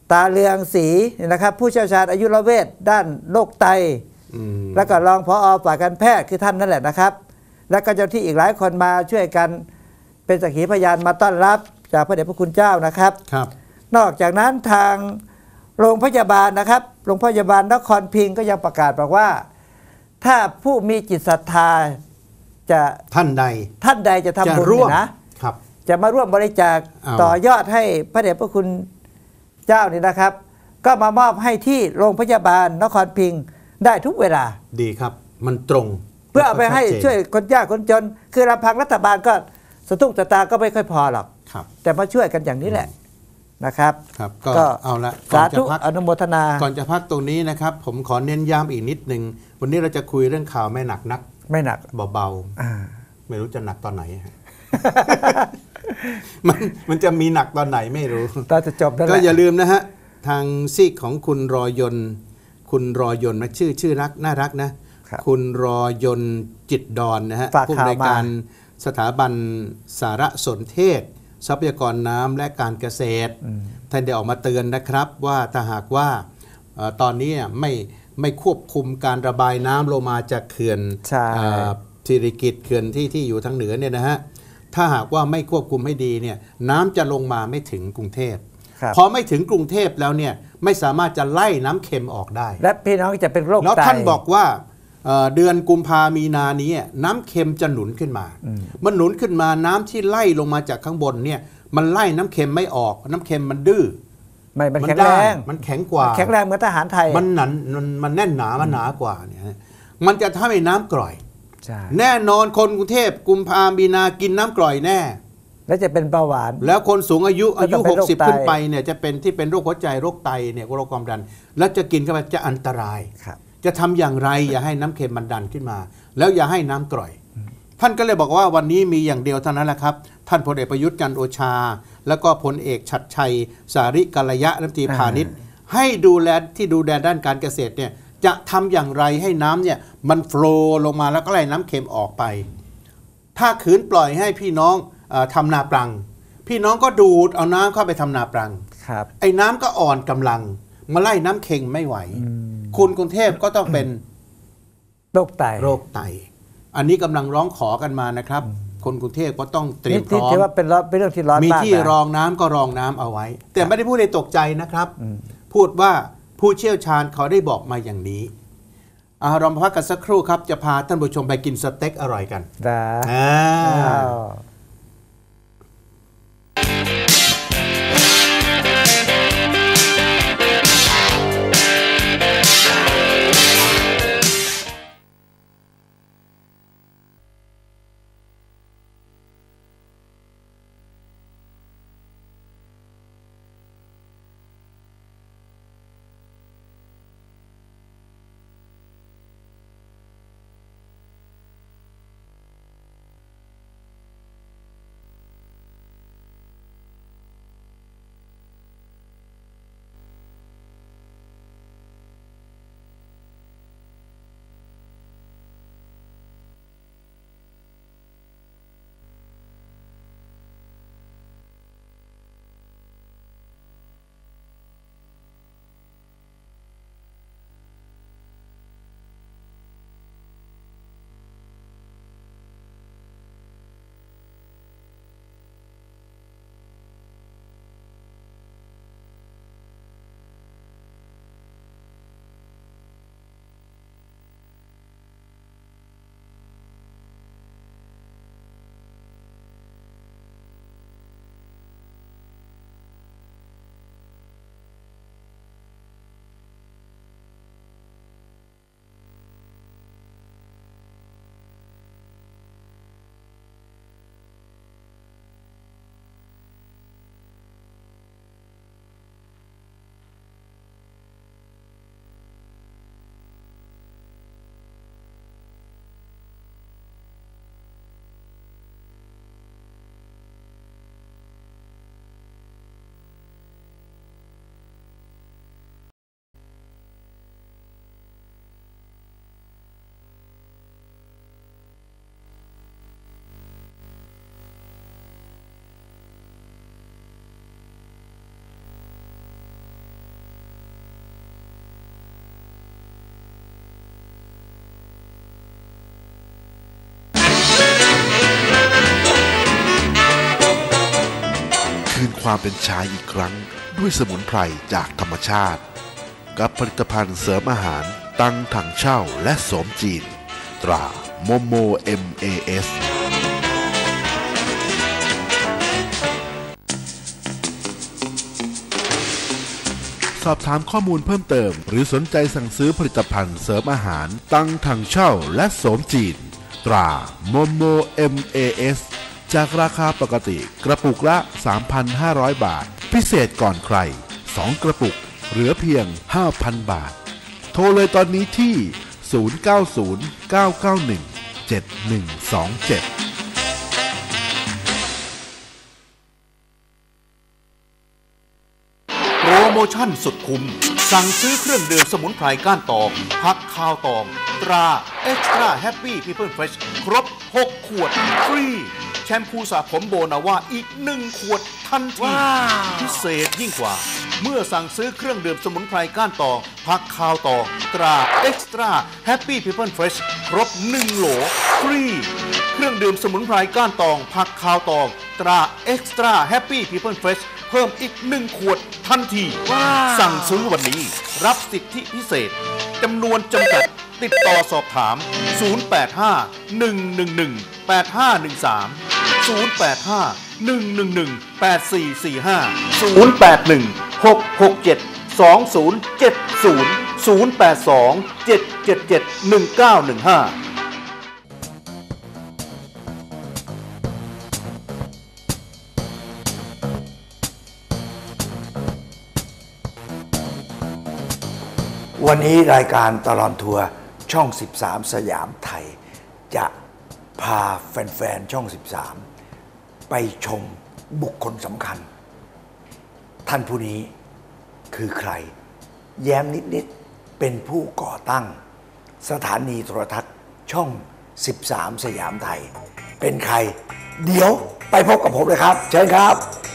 ตาเลืองศรีนะครับผู้เชี่ยวชาญอายุรเวชด้านโรคไตอืมแล้วก็รองผอฝ่ายการแพทย์คือท่านนั่นแหละนะครับ แล้วก็เจ้าที่อีกหลายคนมาช่วยกันเป็นสักขีพยานมาต้อนรับจากพระเดชพระคุณเจ้านะครับครับนอกจากนั้นทางโรงพยาบาลนะครับโรงพยาบาลนครพิงค์ก็ยังประกาศบอกว่า ถ้าผู้มีจิตศรัทธาจะท่านใดท่านใดจะทำจะบุญร่วมเนี่ยนะครับ จะมาร่วมบริจาคเอาต่อยอดให้พระเดชพระคุณเจ้านี่นะครับ ก็มามอบให้ที่โรงพยาบาลนครพิงค์ได้ทุกเวลาดีครับ มันตรงเพื่อเอาไปให้แล้ก็ชัดเจนช่วยคนยากคนจน คือลำพังรัฐบาลก็สตุ้งสตางค์ก็ไม่ค่อยพอหรอกครับแต่มาช่วยกันอย่างนี้แหละนะครับครับก็ก็เอาละก่อสานจะธุพักอนุโมทนาก่อนจะพักตรงนี้นะครับ ผมขอเน้นย้ำอีกนิดนึง วันนี้เราจะคุยเรื่องข่าวไม่หนักนักไม่หนักเบาอ่าๆ ไม่รู้จะหนักตอนไหน ฮะ มันมันจะมีหนักตอนไหนไม่รู้ตอนจะจบนั่นแหก็ละอย่าลืมนะฮะ ทางซีกของคุณรอยนต์คุณรอยนต์นะชื่อชื่อรักน่ารักนะครับคุณรอยนต์จิตดอนนะฮะฝากผู้ข่าวในวยการมาสถาบันสารสนเทศ ทรัพยากรน้ำและการเกษตร ท่านได้ออกมาเตือนนะครับว่าถ้าหากว่าเอ่อตอนนี้ไม่ไม่ควบคุมการระบายน้ำลงมาจากเขื่อนใช่เอ่อสิริกิติ์เขื่อนที่ที่อยู่ทางเหนือเนี่ยนะฮะถ้าหากว่าไม่ควบคุมให้ดีเนี่ยน้ำจะลงมาไม่ถึงกรุงเทพครับพอไม่ถึงกรุงเทพแล้วเนี่ยไม่สามารถจะไล่น้ำเค็มออกได้และพี่น้องจะเป็นโรคแล้วไตท่านบอกว่าเอ่อเดือนกุมภามีนานี้น้ำเค็มจะหนุนขึ้นมา มันหนุนขึ้นมาน้ำที่ไล่ลงมาจากข้างบนเนี่ยมันไล่น้ำเค็มไม่ออก น้ำเค็มมันดื้อไม่มันมัแข็งแรงมันแข็งกว่าแข็งแรงเหมือนทหารไทยมันหนันมันมันแน่นหนามันหนากว่าเนี่ยฮะมันจะทำให้น้ำกร่อยใช่แน่นอนคนกรุงเทพกุมภามีนากินน้ำกร่อยแน่แล้วจะเป็นเบาหวานแล้วคนสูงอายุแล้วอายุจะเป็นโรคไตหกสิบขึ้นไปเนี่ยจะเป็นที่เป็นโรคหัวใจโรคไตเนี่ยโรคความดัน แล้วจะกินเข้าไปจะอันตรายครับจะทำอย่างไรอย่าให้น้ำเค็มมันดันขึ้นมา แล้วอย่าให้น้ำกร่อย ท่านก็เลยบอกว่าวันนี้มีอย่างเดียวเท่านั้นแหละครับ ท่านพลเอกประยุทธ์จันทร์โอชา แล้วก็พลเอกชัดชัย สาริกัลยะรัฐมนตรีพาณิชย์ ให้ดูแลที่ดูแลด้านการเกษตรเนี่ยจะทำอย่างไรให้น้ำเนี่ยมันโฟลว์ลงมาแล้วก็ไล่น้ำเค็มออกไป ถ้าขืนปล่อยให้พี่น้องเออทำนาปรัง พี่น้องก็ดูดเอาน้ำเข้าไปทำนาปรังครับไอ้น้ำก็อ่อนกำลังมาไล่น้ำเค็งไม่ไหว คุณกรุงเทพก็ต้องเป็นโรคไตโรคไต อันนี้กำลังร้องขอกันมานะครับ คนกรุงเทพก็ต้องเตรียนี่มพที่ร้อมถือว่าเป็นร้อนเป็นเรื่องที่ร้อนมีมากที่นะรองน้ำก็รองน้ำเอาไว้ แต่ไม่ได้พูดให้ตกใจนะครับ พูดว่าผู้เชี่ยวชาญเขาได้บอกมาอย่างนี้อ่าเรามาพักกันสักครู่ครับ จะพาท่านผู้ชมไปกินสเต็กอร่อยกันนะอ่าอ้าวความเป็นชายอีกครั้งด้วยสมุนไพรจากธรรมชาติกับผลิตภัณฑ์เสริมอาหารตังถังเช่าและโสมจีนตราโมโม เอ็ม เอ เอส สอบถามข้อมูลเพิ่มเติมหรือสนใจสั่งซื้อผลิตภัณฑ์เสริมอาหารตังถังเช่าและโสมจีนตราโมโม เอ็ม เอ เอส จากราคาปกติกระปุกละ สามพันห้าร้อย บาทพิเศษก่อนใครสองกระปุกเหลือเพียง ห้าพัน บาทโทรเลยตอนนี้ที่ ศูนย์ เก้า ศูนย์ เก้า เก้า หนึ่ง เจ็ด หนึ่ง สอง เจ็ดโปรโมชั่นสุดคุ้มสั่งซื้อเครื่องดื่มสมุนไพรก้านตองพักข้าวตองตรา Extra Happy People Fresh ครบหกขวดฟรีแชมพูสระผมโบนาว่าอีกหนึ่งขวดทันทีพิเศษยิ่งกว่าเมื่อสั่งซื้อเครื่องดื่มสมุนไพรก้านตองพักข้าวตองตรา Extra Happy People Fresh ครบหนึ่งโหลฟรีเครื่องดื่มสมุนไพรก้านตองพักข้าวตองตรา Extra Happy People Fresh เพิ่มอีกหนึ่งขวดทันทีสั่งซื้อวันนี้รับสิทธิพิเศษจำนวนจำกัดติดต่อสอบถาม ศูนย์ แปด ห้า หนึ่ง หนึ่ง หนึ่ง แปด ห้า หนึ่ง สาม ศูนย์ แปด ห้า หนึ่ง หนึ่ง หนึ่ง แปด สี่ สี่ ห้า ศูนย์ แปด หนึ่ง หก หก เจ็ด สอง ศูนย์ เจ็ด ศูนย์ ศูนย์ แปด สอง เจ็ด เจ็ด เจ็ด หนึ่ง เก้า หนึ่ง ห้าวันนี้รายการตลอดทัวร์ช่องสิบสามสยามไทยจะพาแฟนๆช่องสิบสามไปชมบุคคลสำคัญท่านผู้นี้คือใครแย้มนิดๆเป็นผู้ก่อตั้งสถานีโทรทัศน์ช่องสิบสามสยามไทยเป็นใครเดี๋ยวไปพบกับผมเลยครับเชิญครับ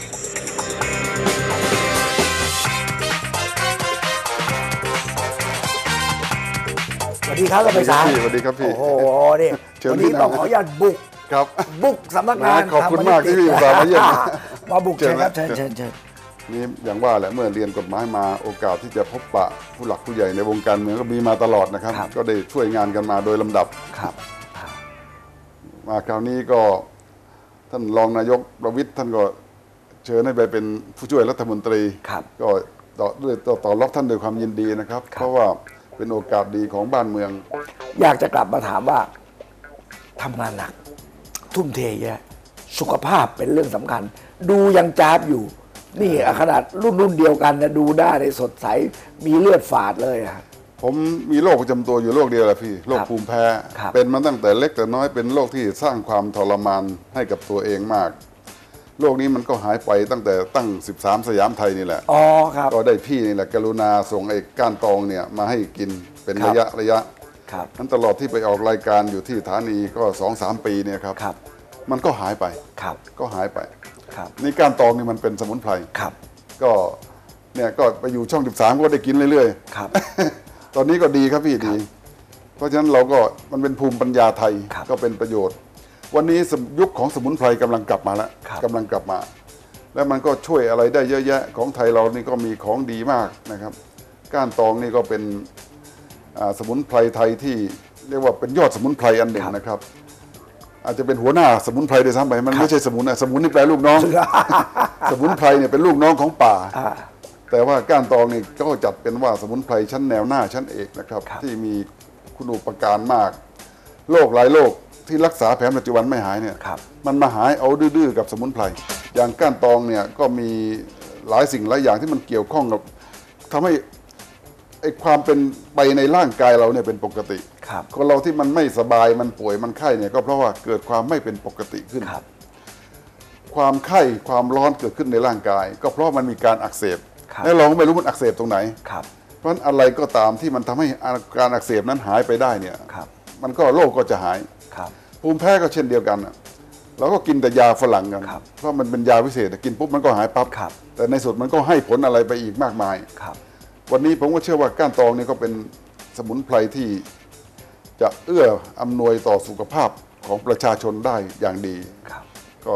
สวัสดีครับท่านไพศาลสวัสดีครับพี่โอ้โหนี่วันนี้ต้องขออนุญาตบุกครับบุกสำนักงานขอบคุณมากที่พี่อุตส่าห์มาเยี่ยมมาบุกเชิญครับเชิญเชิญเชิญนี่อย่างว่าแหละเมื่อเรียนกฎหมายมาโอกาสที่จะพบปะผู้หลักผู้ใหญ่ในวงการเมืองก็มีมาตลอดนะครับ ก็ได้ช่วยงานกันมาโดยลำดับครับมาคราวนี้ก็ท่านรองนายกประวิตรท่านก็เชิญให้ไปเป็นผู้ช่วยรัฐมนตรีก็ต่อด้วยต่อรับท่านด้วยความยินดีนะครับเพราะว่าเป็นโอกาสดีของบ้านเมืองอยากจะกลับมาถามว่าทำงานหนักทุ่มเทเยอะสุขภาพเป็นเรื่องสำคัญดูยังจ้าบอยู่นี่ขนาดรุ่นรุ่นเดียวกันนะดูได้ในสดใสมีเลือดฝาดเลยอะผมมีโรคประจำตัวอยู่โรคเดียวแหละพี่โรคภูมิแพ้เป็นมาตั้งแต่เล็กแต่น้อยเป็นโรคที่สร้างความทรมานให้กับตัวเองมากโรคนี้มันก็หายไปตั้งแต่ตั้งสิบสามสยามไทยนี่แหละอ๋อครับก็ได้พี่นี่แหละกรุณาส่งไอ้ก้านตองเนี่ยมาให้กินเป็นระยะระยะครับนั้นตลอดที่ไปออกรายการอยู่ที่สถานีก็สองสามปีเนี่ยครับครับมันก็หายไปครับก็หายไปครับนี่ก้านตองนี่มันเป็นสมุนไพรครับก็เนี่ยก็ไปอยู่ช่องสิบสามก็ได้กินเรื่อยๆครับตอนนี้ก็ดีครับพี่ดีเพราะฉะนั้นเราก็มันเป็นภูมิปัญญาไทยก็เป็นประโยชน์วันนี้ยุคของสมุนไพรกำลังกลับมาแล้วกำลังกลับมาแล้วมันก็ช่วยอะไรได้เยอะแยะของไทยเรานี่ก็มีของดีมากนะครับก้านตองนี่ก็เป็นสมุนไพรไทยที่เรียกว่าเป็นยอดสมุนไพรอันหนึ่งนะครับอาจจะเป็นหัวหน้าสมุนไพรโดยซ้ำไปมันไม่ใช่สมุนนะสมุนนี่แปลลูกน้องสมุนไพรเนี่ยเป็นลูกน้องของป่าแต่ว่าก้านตองนี่ก็จัดเป็นว่าสมุนไพรชั้นแนวหน้าชั้นเอกนะครับที่มีคุณูปการมากโรคหลายโรคที่รักษาแผนปัจจุบันไม่หายเนี่ยมันมาหายเอาดื้อๆกับสมุนไพรอย่างก้านตองเนี่ยก็มีหลายสิ่งหลายอย่างที่มันเกี่ยวข้องกับทำให้ไอ้ความเป็นไปในร่างกายเราเนี่ยเป็นปกติคนเราที่มันไม่สบายมันป่วยมันไข้เนี่ยก็เพราะว่าเกิดความไม่เป็นปกติขึ้นความไข้ความร้อนเกิดขึ้นในร่างกายก็เพราะมันมีการอักเสบและเราก็ไม่รู้มันอักเสบตรงไหนเพราะฉะนั้นอะไรก็ตามที่มันทำให้การอักเสบนั้นหายไปได้เนี่ยมันก็โรคก็จะหายภูมิแพ้ก็เช่นเดียวกันเราก็กินแต่ยาฝรั่งกันเพราะมันเป็นยาพิเศษกินปุ๊บมันก็หายปั๊บแต่ในสุดมันก็ให้ผลอะไรไปอีกมากมายวันนี้ผมก็เชื่อว่าก้านตองนี่ก็เป็นสมุนไพรที่จะเอื้ออำนวยต่อสุขภาพของประชาชนได้อย่างดีก็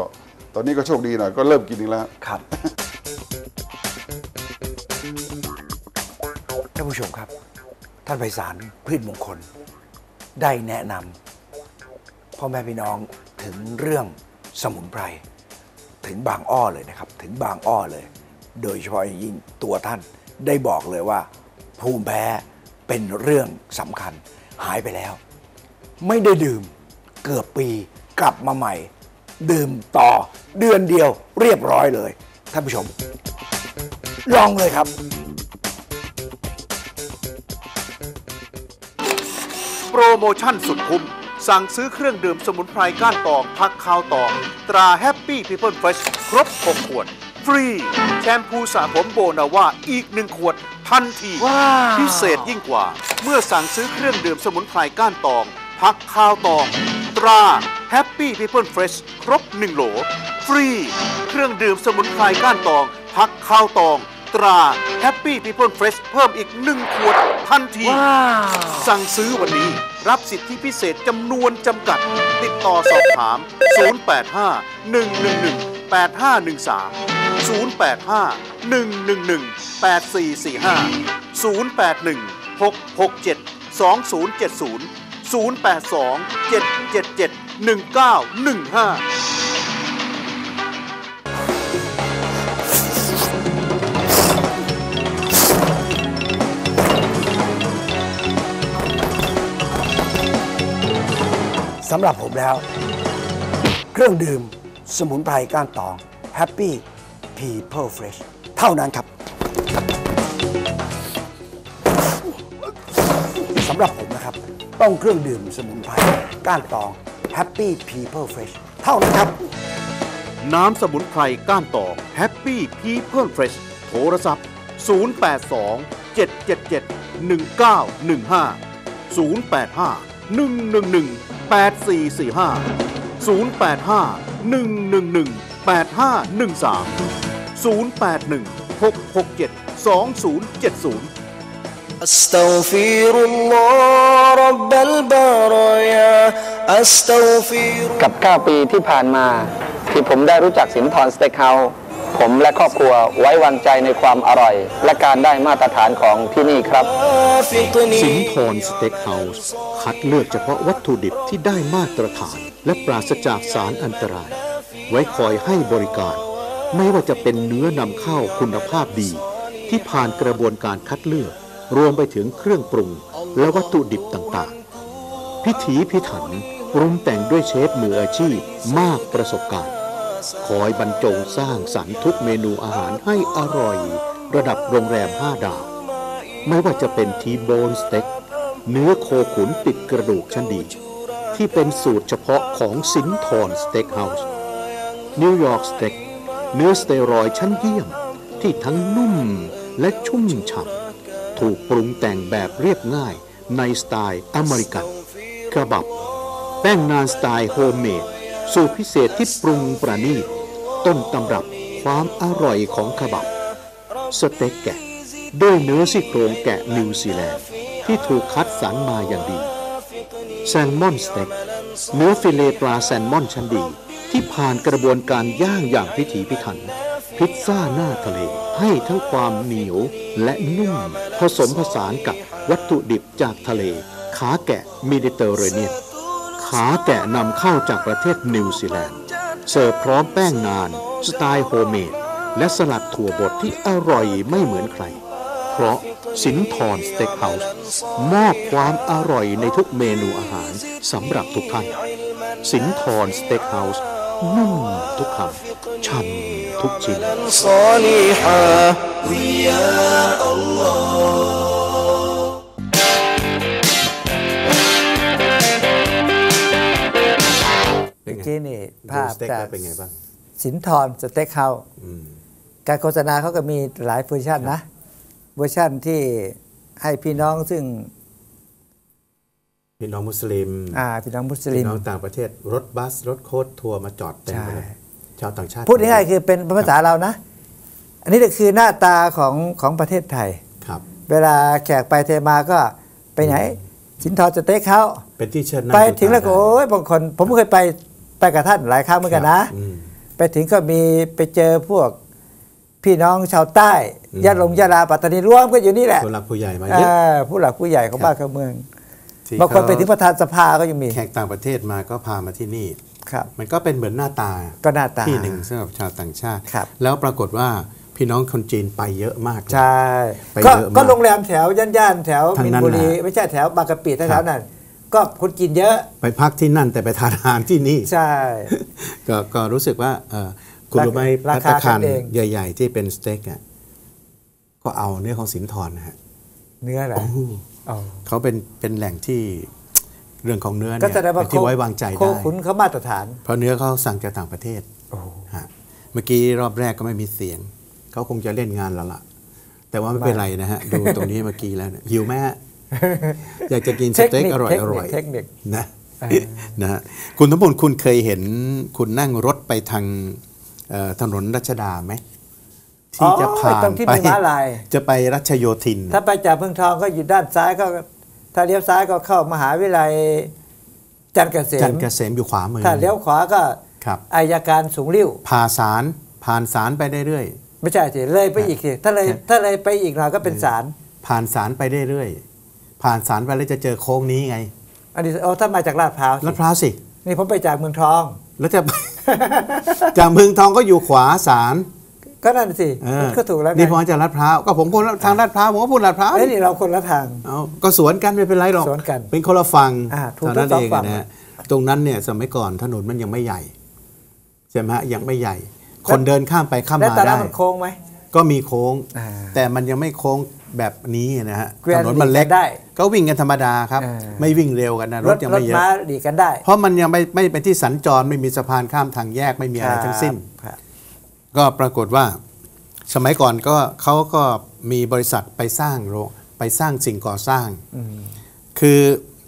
ตอนนี้ก็โชคดีหน่อยก็เริ่มกินอีกแล้วครับท่านผู้ชมครับท่านไพศาลพืชมงคลได้แนะนำพ่อแม่พี่น้องถึงเรื่องสมุนไพรถึงบางอ้อเลยนะครับถึงบางอ้อเลยโดยเฉพาะอย่างยิ่งตัวท่านได้บอกเลยว่าภูมิแพ้เป็นเรื่องสำคัญหายไปแล้วไม่ได้ดื่มเกือบปีกลับมาใหม่ดื่มต่อเดือนเดียวเรียบร้อยเลยท่านผู้ชมลองเลยครับโปรโมชั่นสุดคุ้มสั่งซื้อเครื่องดื่มสมุนไพรก้านตองพักข้าวตองตราแฮปปี้พีเพิลเฟรชครบหกขวดฟรีแชมพูสระผมโบนาว่าอีกหนึ่งขวดทันทีพิเศษยิ่งกว่าเมื่อสั่งซื้อเครื่องดื่มสมุนไพรก้านตองพักข้าวตองตราแฮปปี้พีเพิลเฟรชครบหนึ่งโหลฟรีเครื่องดื่มสมุนไพรก้านตองพักข้าวตองตราแฮปปี้พีเพิลเฟรชเพิ่มอีกหนึ่งขวดทันทีสั่งซื้อวันนี้รับสิทธิพิเศษจำนวนจำกัดติดต่อสอบถามศูนย์ แปด ห้า หนึ่ง หนึ่ง หนึ่ง แปด ห้า หนึ่ง สาม ศูนย์ แปด ห้า หนึ่ง หนึ่ง หนึ่ง แปด สี่ สี่ ห้า ศูนย์ แปด หนึ่ง หก หก เจ็ด สอง ศูนย์ เจ็ด ศูนย์ ศูนย์ แปด สอง เจ็ด เจ็ด เจ็ด หนึ่ง เก้า หนึ่ง ห้าสำหรับผมแล้วเครื่องดื่มสมุนไพรก้านตอง Happy People Fresh เท่านั้นครับสำหรับผมนะครับต้องเครื่องดื่มสมุนไพรก้านตอง Happy People Fresh เท่านั้นครับน้ำสมุนไพรก้านตอง Happy People Fresh โทรศัพท์ศูนย์ แปด สอง เจ็ด เจ็ด เจ็ด หนึ่ง เก้า หนึ่ง ห้า ศูนย์ แปด ห้า หนึ่ง หนึ่ง หนึ่ง แปด สี่ สี่ ห้า ศูนย์ แปด ห้า หนึ่ง หนึ่ง หนึ่ง แปด ห้า หนึ่ง สาม ศูนย์ แปด หนึ่ง หก หก เจ็ด สอง ศูนย์ เจ็ด ศูนย์กับเก้าปีที่ผ่านมาที่ผมได้รู้จักสินทรสเต็กเฮาส์ผมและครอบครัวไว้วางใจในความอร่อยและการได้มาตรฐานของที่นี่ครับสินทรสเต็กเฮาส์คัดเลือกเฉพาะวัตถุดิบที่ได้มาตรฐานและปราศจากสารอันตรายไว้คอยให้บริการไม่ว่าจะเป็นเนื้อนำเข้าคุณภาพดีที่ผ่านกระบวนการคัดเลือกรวมไปถึงเครื่องปรุงและวัตถุดิบต่างๆพิถีพิถันปรุงแต่งด้วยเชฟมืออาชีพมากประสบการณ์คอยบรรจงสร้างสรรค์ทุกเมนูอาหารให้อร่อยระดับโรงแรมห้าดาวไม่ว่าจะเป็นทีโบนสเต็กเนื้อโคขุนติดกระดูกชั้นดีที่เป็นสูตรเฉพาะของสินทรสเต็กเฮาส์นิวยอร์กสเต็กเนื้อสเตียรอยด์ชั้นเยี่ยมที่ทั้งนุ่มและชุ่มฉ่ำถูกปรุงแต่งแบบเรียบง่ายในสไตล์อเมริกันกระบับแป้งนานสไตล์โฮมเมดสูตรพิเศษที่ปรุงประณีตต้นตำรับความอร่อยของกระบับสเต็กแกะด้วยเนื้อซี่โครงแกะนิวซีแลนด์ที่ถูกคัดสรรมาอย่างดีแซลมอนสเต็กเนื้อฟิเลปลาแซลมอนชั้นดีที่ผ่านกระบวนการย่างอย่างพิถีพิถันพิซซ่าหน้าทะเลให้ทั้งความเหนียวและนุ่มผสมผสานกับวัตถุดิบจากทะเลขาแกะเมดิเตอร์เรเนียนขาแกะนำเข้าจากประเทศนิวซีแลนด์เสิร์ฟพร้อมแป้งนานสไตล์โฮมเมดและสลัดถั่วบดที่อร่อยไม่เหมือนใครเพราะสินทรสเต็กเฮาส์มอบความอร่อยในทุกเมนูอาหารสำหรับทุกท่านสินทรสเต็กเฮาส์นุ่มทุกคำฉ่ำทุกชิ้นเมื่อกี้นี่ภาพจากเป็นไงบ้างสินทรสเต็กเฮาส์การโฆษณาเขาก็มีหลายเวอร์ชันนะเวอร์ชันที่ให้พี่น้องซึ่งพี่น้องมุสลิมอ่าพี่น้องมุสลิมพี่น้องต่างประเทศรถบัสรถโค้ชทัวร์มาจอดเต็มไปเลยชาวต่างชาติพูดง่ายๆคือเป็นภาษาเรานะอันนี้ก็คือหน้าตาของของประเทศไทยครับเวลาแขกไปเทมาก็ไปไหนสินทรสเต็กเฮาส์เป็นที่เชิญไปถึงแล้วก็โอ้ยบางคนผมเคยไปไปกับท่านหลายครั้งเหมือนกันนะไปไปถึงก็มีไปเจอพวกพี่น้องชาวใต้ยะลงยะลาปัตตานีรวมกันอยู่นี่แหละผู้หลักผู้ใหญ่มาเยอะผู้หลักผู้ใหญ่ของบ้านของเมืองที่บางคนไปถึงประธานสภาก็ยังมีแขกต่างประเทศมาก็พามาที่นี่ครับมันก็เป็นเหมือนหน้าตาก็หน้าตาที่หนึ่งสำหรับชาวต่างชาติครับแล้วปรากฏว่าพี่น้องคนจีนไปเยอะมากเลยใช่ไปก็เยอะมากก็โรงแรมแถวย่านๆแถวทางมินนั้นบุรีน่ะไม่ใช่แถวบางกะปิแถครัวบๆนั้นก็คนกินเยอะไปพักที่นั่นแต่ไปทานอาหารที่นี่ใช่ก็ก็รู้สึกว่าเอ่อคุณรู้ไหมราภัตคาตาคารกันเองใหญ่ ๆ ที่เป็นสเต็กอ่ะก็เอาเนื้อของสินทรนะฮะเนื้ออะไรโอ้โหอ๋อเขาเป็นเป็นแหล่งที่เรื่องของเนื้อก็เนี่ยแสดงว่าเป็นที่ไว้วางใจโคได้ขุนเขามาตรฐานเพราะเนื้อเขาสั่งจากต่างประเทศโอ้ฮะเมื่อกี้รอบแรกก็ไม่มีเสียง เขาคงจะเล่นงานแล้วล่ะ แต่ว่าไม่เป็นไรนะฮะ ดูตรงนี้เมื่อกี้แล้วเนี่ยหิวไหมฮะ อยากจะกินสเต็กอร่อยอร่อยเทคนิคนะนะฮะคุณทั้งหมดคุณเคยเห็นคุณนั่งรถไปทางเอ่อถนนรัชดาไหมที่จะผ่านตรงที่ไปมีม้าลายจะไปรัชโยธินถ้าไปจากเมืองทองก็อยู่ด้านซ้ายก็ถ้าเลี้ยวซ้ายก็เข้ามหาวิทยาลัยจันทร์เกษจันมทร์เกษมอยู่ขวามือถ้าเลี้ยวขวาก็ครับอายการสูงริ้วผ่าสารผ่านสารไปเรื่อยไม่ใช่สิเลยไปอีกสิถ้าเลยครับถ้าเลยไปอีกหน่อยก็เป็นศาลๆผ่านสารไปเรื่อยๆผ่านสารไปแล้วจะเจอโค้งนี้ไงอันนี้โอ้ถ้ามาจากลาดพร้าวสิลาดพร้าวสินี่ผมไปจากเมืองทองแล้วจะ จากเมืองทองก็อยู่ขวาสารก็นั่นสิเออก็ถูกแล้วไงนี่พอจากลาดพร้าวก็ผมพูดทางลาดพร้าวผมก็พูดลาดพร้าวเอ้ยนี่เราคนละทางเอาก็สวนกันไม่เป็นไรหรอกสวนกันเป็นคนละฝั่งอ่าถูกเท่านั้นทั้งสองเองฝั่งนะฮะตรงนั้นเนี่ยสมัยก่อนถนนมันยังไม่ใหญ่ใช่ไหมฮะยังไม่ใหญ่ คนเดินข้ามไปข้ามแล้วมาตอนนั้ได้นมันโค้งไหมก็มีโค้งอ่าแต่มันยังไม่โค้งแบบนี้นะฮะเกวียถนนนมันเล็กหลีกกันได้ก็วิ่งกันธรรมดาครับอ่าไม่วิ่งเร็วกันนะรรถถยังรไม่ถเยอะม้าดีกันได้เพราะมันยังไม่ไม่เป็นที่สัญจรไม่มีสะพานข้ามทางแยกไม่มีอะไรทั้งสิ้นครับก็ปรากฏว่าสมัยก่อนก็เขาก็มีบริษัทไปสร้างโรงไปสร้างสิ่งก่อสร้าง คือ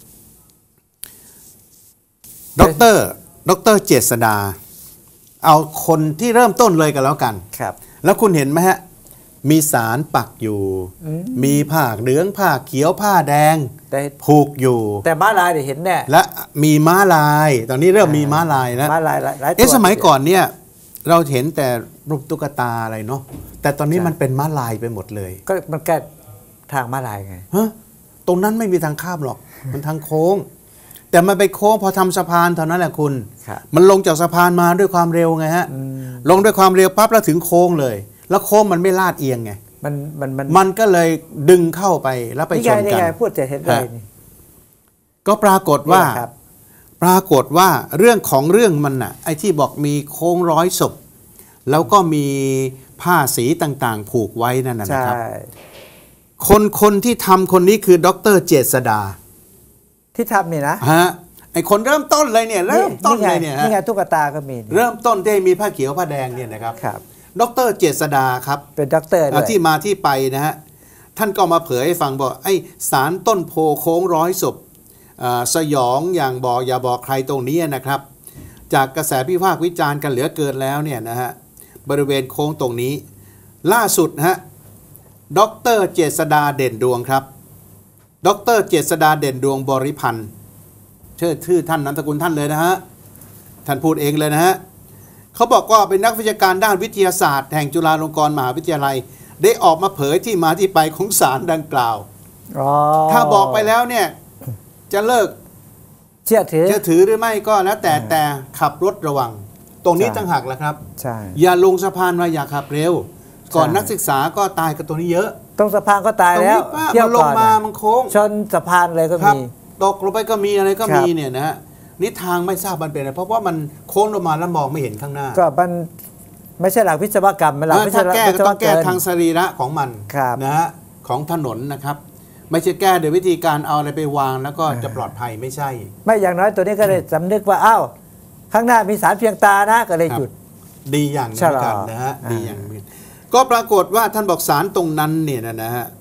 ด็อกเตอร์ด็อกเตอร์เจษดา เอาคนที่เริ่มต้นเลยกันแล้วกันครับแล้วคุณเห็นไหมฮะ มีสารปักอยู่ มีผ้าเหลืองผ้าเขียวผ้าแดงแต่ผูกอยู่แต่ม้าลายเดี๋ยวเห็นแน่และมีม้าลาย ตอนนี้เริ่มมีม้าลายแล้วม้าลายหลายหลายตัวเอ๊ะสมัยก่อนเนี่ยเราเห็นแต่รูปตุ๊กตาอะไรเนาะแต่ตอนนี้มันเป็นม้าลายไปหมดเลยก็มันแก้ทางม้าลายไงฮะตรงนั้นไม่มีทางข้ามหรอก มันทางโค้ง แต่มันไปโค้งพอทำสะพานเท่านั้นแหละคุณครับมันลงจากสะพานมาด้วยความเร็วไงฮะลงด้วยความเร็วปั๊บแล้วถึงโค้งเลย แล้วโค้งมันไม่ลาดเอียงไงมันมันมันมันก็เลยดึงเข้าไปแล้วไปนี่ชไงนนี่กันไงพูดจะเห็นเลยนี่ก็ปรากฏว่านี่แหละครับปรากฏว่าเรื่องของเรื่องมันน่ะไอ้ที่บอกมีโค้งร้อยศพแล้วก็มีผ้าสีต่างๆ ผูกไว้นั่นนะใช่ครับ คนคนที่ทำคนนี้คือดรเจษดาที่ทำนี่นะฮะไอคนเริ่มต้นเลยเนี่ยเริ่มต้นเลยเนี่ยนี่ไงฮะตุ๊กตาก็มีนี่เริ่มต้นที่มีผ้าเขียวผ้าแดงเนี่ยนะครับครับดรเจษดาครับเป็นด็อกเตอร์ด้อ่ะวยที่มาที่ไปนะฮะท่านก็มาเผยให้ฟังบอกไอ้สารต้นโพโค้งร้อยศพอ่าสยองอย่างบอกอย่าบอกใครตรงนี้นะครับ จากกระแสพิพากษ์วิจารณ์กันเหลือเกินแล้วเนี่ยนะฮะบริเวณโค้งตรงนี้ ล่าสุดนะฮะดรเจษดาเด่นดวงครับดรเจษดาเด่นดวงบริพันธ์เชื่อชื่อท่านนามสกุลท่านเลยนะฮะท่านพูดเองเลยนะฮะเขาบอกว่าเป็นนักวิชาการด้านวิทยาศาสตร์แห่งจุฬาลงกรณ์มหาวิทยาลัย ได้ออกมาเผยที่มาที่ไปของสารดังกล่าวอ๋อถ้าบอกไปแล้วเนี่ยจะเลิกเชื่อถือจะถือหรือไม่ก็แล้วแต่แต่ขับรถระวัง ตรงนี้ใช่ต่างหากแหละครับใช่อย่าลงสะพานมาอย่าขับเร็ว ก่อนใช่นักศึกษาก็ตายกับตัวนี้เยอะตรงสะพานก็ตายตรงแล้วนี้ป้าเที่ยมัวนลงก่อนมาน่ะมันโค้งชนสะพานเลยก็ครับมีตกลงไปก็มีอะไรก็ครับมีเนี่ยนะฮะนี่ทางไม่ทราบมันเป็นอะไรเพราะว่ามันโค้งลงมาแล้วมองไม่เห็นข้างหน้าก็มันไม่ใช่หลักวิศวกรรมมันหลักเออวิศถ้าว แก้วิก็ศวต้องแก้เนทางสรีระของมันครับนะฮะของถนนนะครับ ไม่ใช่แก้โดยวิธีการเอาอะไรไปวางแล้วก็จะปลอดภัยไม่ใช่ไม่อย่างน้อยตัวนี้ก็เลยสำนึกว่าอ้าวข้างหน้ามีสารเพียงตานะก็เลยครับหยุดดีอย่างหนึงชะลอกันนะฮะอ่าดีอย่างหนึงก็ปรากฏว่าท่านบอกสารตรงนั้นเนี่ยนะนะฮะ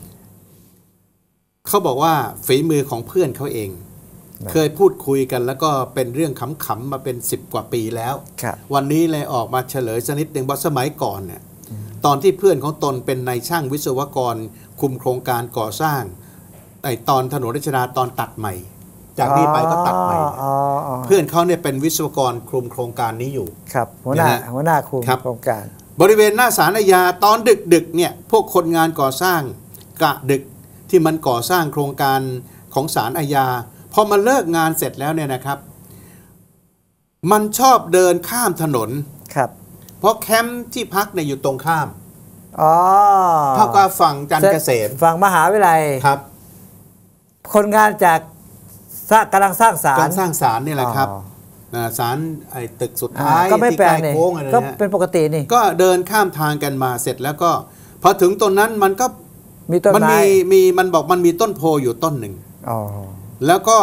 เขาบอกว่าฝีมือของเพื่อนเขาเอง เคยพูดคุยกันแล้วก็เป็นเรื่องขำๆมาเป็นสิบกว่าปีแล้วครับวันนี้เลยออกมาเฉลยสักนิดหนึ่งว่าสมัยก่อนเนี่ยตอนที่เพื่อนของตนเป็นนายช่างวิศวกรคุมโครงการก่อสร้างไอตอนถนนรัชดาตอนตัดใหม่จากนี้ไปก็ตัดใหม่อ๋ออ๋อเพื่อนเขาเนี่ยเป็นวิศวกรคุมโครงการนี้อยู่ครับหัวหน้านะฮะหัวหน้าคุมครับโครงการบริเวณหน้าศาลอาญาตอนดึกๆเนี่ยพวกคนงานก่อสร้างกะดึกที่มันก่อสร้างโครงการของศาลอาญาพอมาเลิกงานเสร็จแล้วเนี่ยนะครับ มันชอบเดินข้ามถนนครับเพราะแคมป์ที่พักเนี่ยอยู่ตรงข้ามอ๋อเท่ากับฝั่งจันทร์เกษมฝั่งมหาวิทยาลัยครับคนงานจากสร้างกำลังสร้างศาลการสร้างศาลนี่แหละครับอ๋อนะศาลไอ้ตึกสุดอ่าท้ายก็ไม่ที่แปลใกกล้นี่โค้งอะไรก็นะฮะเป็นปกตินี่ก็เดินข้ามทางกันมาเสร็จแล้วก็พอถึงตรงนั้นมันก็มีต้นมันไม้มีมีมันบอกมันมีต้นโพอยู่ต้นหนึ่งอ๋อแล้วก็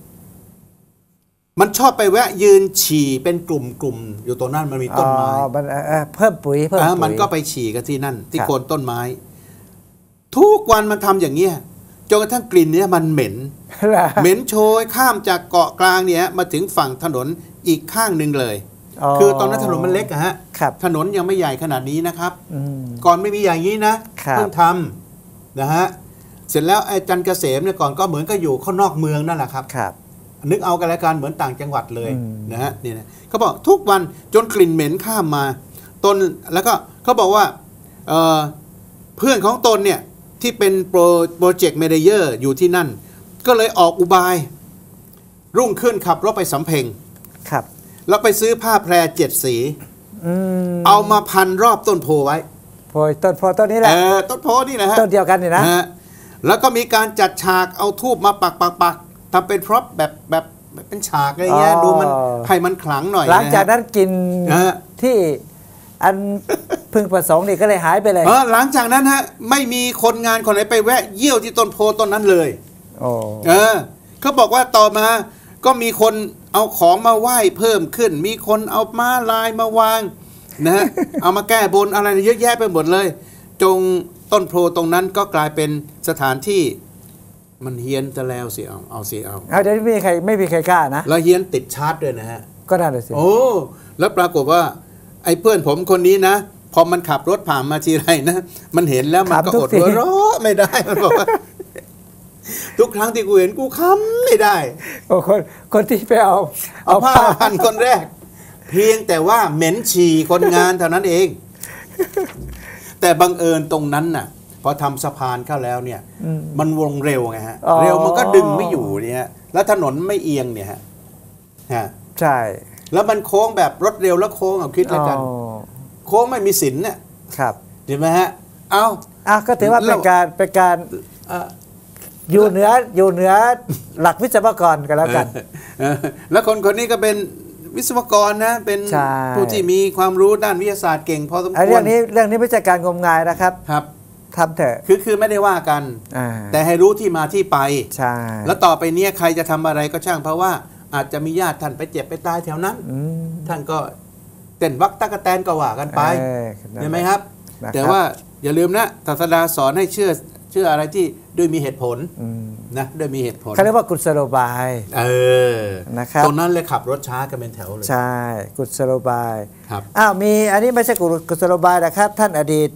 มันชอบไปแวะยืนฉี่เป็นกลุ่มกลุ่มอยู่ตรงนั้นมันมีต้นไม้อ๋อมันเอ่อเอ่อเพิ่มปุ๋ยเพิ่มอ่าปุ๋ยมันก็ไปฉี่กันที่นั่น ที่ครับโคนต้นไม้ ทุกวันมันทำอย่างเงี้ยจนกระทั่งกลิ่นเนี่ยมันเหม็น เหม็นโชยข้ามจากเกาะกลางเนี่ยมาถึงฝั่งถนนอีกข้างหนึ่งเลย คือตอนนั้นถนนมันเล็กอะฮะครับถนนยังไม่ใหญ่ขนาดนี้นะครับอืมก่อนไม่มีอย่างนี้นะครับ เพิ่งทำนะฮะเสร็จแล้วไอ้จันทร์เกษมเนี่ยก่อนก็เหมือนก็อยู่ข้างนอกเมืองนั่นแหละครับครับนึกเอากันแล้วกันเหมือนต่างจังหวัดเลยอืมนะฮะนี่นะเขาบอกทุกวันจนกลิ่นเหม็นข้ามมาตนแล้วก็เขาบอกว่าเอ่อเพื่อนของตนเนี่ยที่เป็นโปรโปรเจกต์เมเนเจอร์อยู่ที่นั่น ก็เลยออกอุบาย รุ่งขึ้นขับรถไปสำเพ็งครับแล้วไปซื้อผ้าแพรเจ็ดสีอืมเอามาพันรอบต้นโพไว้โพยต้นโพต้นนี้แหเอละอต้นโพนี่แหละฮะต้นเดียวกันนี่นะฮะแล้วก็มีการจัดฉากเอาทูบมาปักปักปักทำเป็นพร็อพแบบแบบแบบเป็นฉากอะไรเงี้ยอ๋อดูมันให้มันขลังหน่อยหลังจากนั้นกลินนะฮะที่อันพึงประสงค์นี่ก็เลยหายไปเลยเออหลังจากนั้นฮะไม่มีคนงานคนไหนไปแวะเยี่ยวที่ต้นโพต้นนั้นเลยโอ้เออเขาบอกว่าต่อมาก็มีคนเอาของมาไหว้เพิ่มขึ้น มีคนเอาม้าลายมาวางนะฮะ เอามาแก้บนอะไรเยอะแยะไปหมดเลย จงต้นโพตรงนั้นก็กลายเป็นสถานที่มันเฮี้ยนจะแล้วสิเอาเอาสิเอาเอาเดี๋ยวไม่มีใครไม่มีใครกล้านะแล้วเฮี้ยนติดชาร์จด้วยนะฮะก็น่าเลยสิโอ้แล้วปรากฏว่า ไอ้เพื่อนผมคนนี้นะพอมันขับรถผ่านมาทีไรนะมันเห็นแล้วมันก็อดหัวเราะไม่ได้มันบอกว่า ทุกครั้งที่กูเห็นกูค้ำไม่ได้โอ้คนคนที่ไปเอาเอาผ้าพันคนแรก เพียงแต่ว่าเหม็นฉี่คนงานเท่านั้นเอง แต่บังเอิญตรงนั้นน่ะพอทำสะพานเข้าแล้วเนี่ย มันวงเร็วไงฮะ เร็วมันก็ดึงไม่อยู่เนี่ยแล้วถนนไม่เอียงเนี่ยฮะฮะใช่แล้วมันโค้งแบบรถเร็วแล้วโค้งเอาคิดแล้วกันอ๋อโค้งไม่มีสินเนี่ยครับเห็นไหมฮะ เอาอ่ะก็ถือว่าเป็นการเป็นการเอ่ออยู่เหนืออยู่เหนือหลักวิศวกรกันแล้วกันเออแล้วคนคนนี้ก็เป็นวิศวกรนะ เป็นใช่ผู้ที่มีความรู้ด้านวิทยาศาสตร์เก่งพอสมควรไอ้เรื่องนี้เรื่องนี้ไม่ใช่การงมงายนะครับครับทำเถอะคือคือไม่ได้ว่ากันอ่าแต่ให้รู้ที่มาที่ไปใช่แล้วต่อไปเนี้ยใครจะทำอะไรก็ช่างเพราะว่าอาจจะมีญาติท่านไปเจ็บไปตายแถวนั้นอืมท่านก็เต้นวักตะกะแตนก็ว่ากันไปเออเห็นไหมครับนะครับแต่ว่าอย่าลืมนะศาสดาสอนให้เชื่อเชื่ออะไรที่ด้วยมีเหตุผลอืมนะด้วยมีเหตุผลเขาเรียกว่ากุศโลบายเออนะครับตรงนั้นเลยขับรถช้ากันเป็นแถวเลยใช่กุศโลบายครับอ้าวมีอันนี้ไม่ใช่กุศโลบายนะครับ ท่านอดีต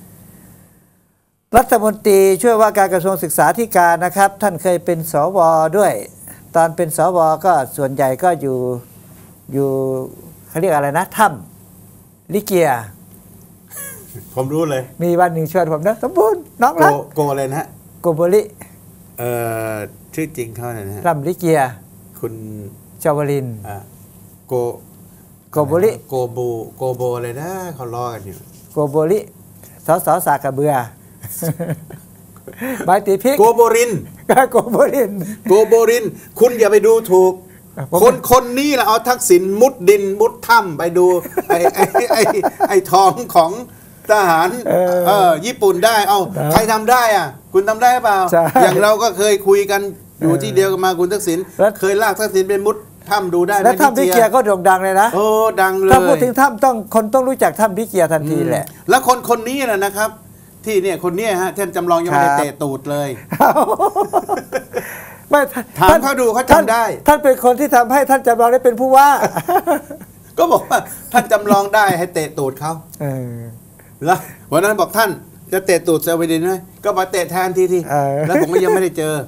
รัฐมนตรีช่วยว่าการกระทรวงศึกษาธิการนะครับ ท่านเคยเป็นสวด้วย ตอนเป็นสวก็ส่วนใหญ่ก็อยู่อยู่เขาเรียกอะไรนะถ้ำลิเกียผมรู้เลยมีวันหนึ่งชวนผมนะสมบูรณ์น้องโกรักโกเลยนะฮะโกโบลิเอ่อชื่อจริงเขาเนี่ยนะฮะรัมลิเกียคุณชาวลินอ่าโกโกโบลิโกโบโกโบเลยนะเขาล้อกันอยู่โกโบลิสสสากระเบือ ใบตีพริกโกโบรินก็โกโบลินโกโบริน คุณอย่าไปดูถูกผมคนคนนี้แหละเอาทักษิณมุดดินมุดถ้ำไปดูไอ้ไอ้ไอ้ไอ้ทองของทหารเออญี่ปุ่นได้เอาใครทำได้อ่ะ คุณทำได้เปล่าใช่อย่างเราก็เคยคุยกันอยู่ที่เดียวกันมาคุณทักษิณแล้วเคยลากทักษิณไปมุดถ้ำดูได้ไหมแล้วถ้ำลิเกียก็โด่งดังเลยนะโอ้ดังเลยถ้าพูดถึงถ้ำต้องคนต้องรู้จักถ้ำลิเกียทันทีแหละแล้วคนคนนี้นะนะครับ ที่เนี่ยคนเนี้ยฮะท่านจำลองยังไม่ได้ครับเตะตูดเลยไม่ถามเขาดูเขาจำได้ท่านเป็นคนที่ทำให้ท่านจำลองได้เป็นผู้ว่าก็บอกว่าท่านจำลองได้ให้เตะตูดเขาเออแล้ววันนั้นบอกท่านจะเตะตูดเซอร์วิดินไหมก็มาเตะแทนทีทีเออแล้วผมก็ยังไม่ได้เจอ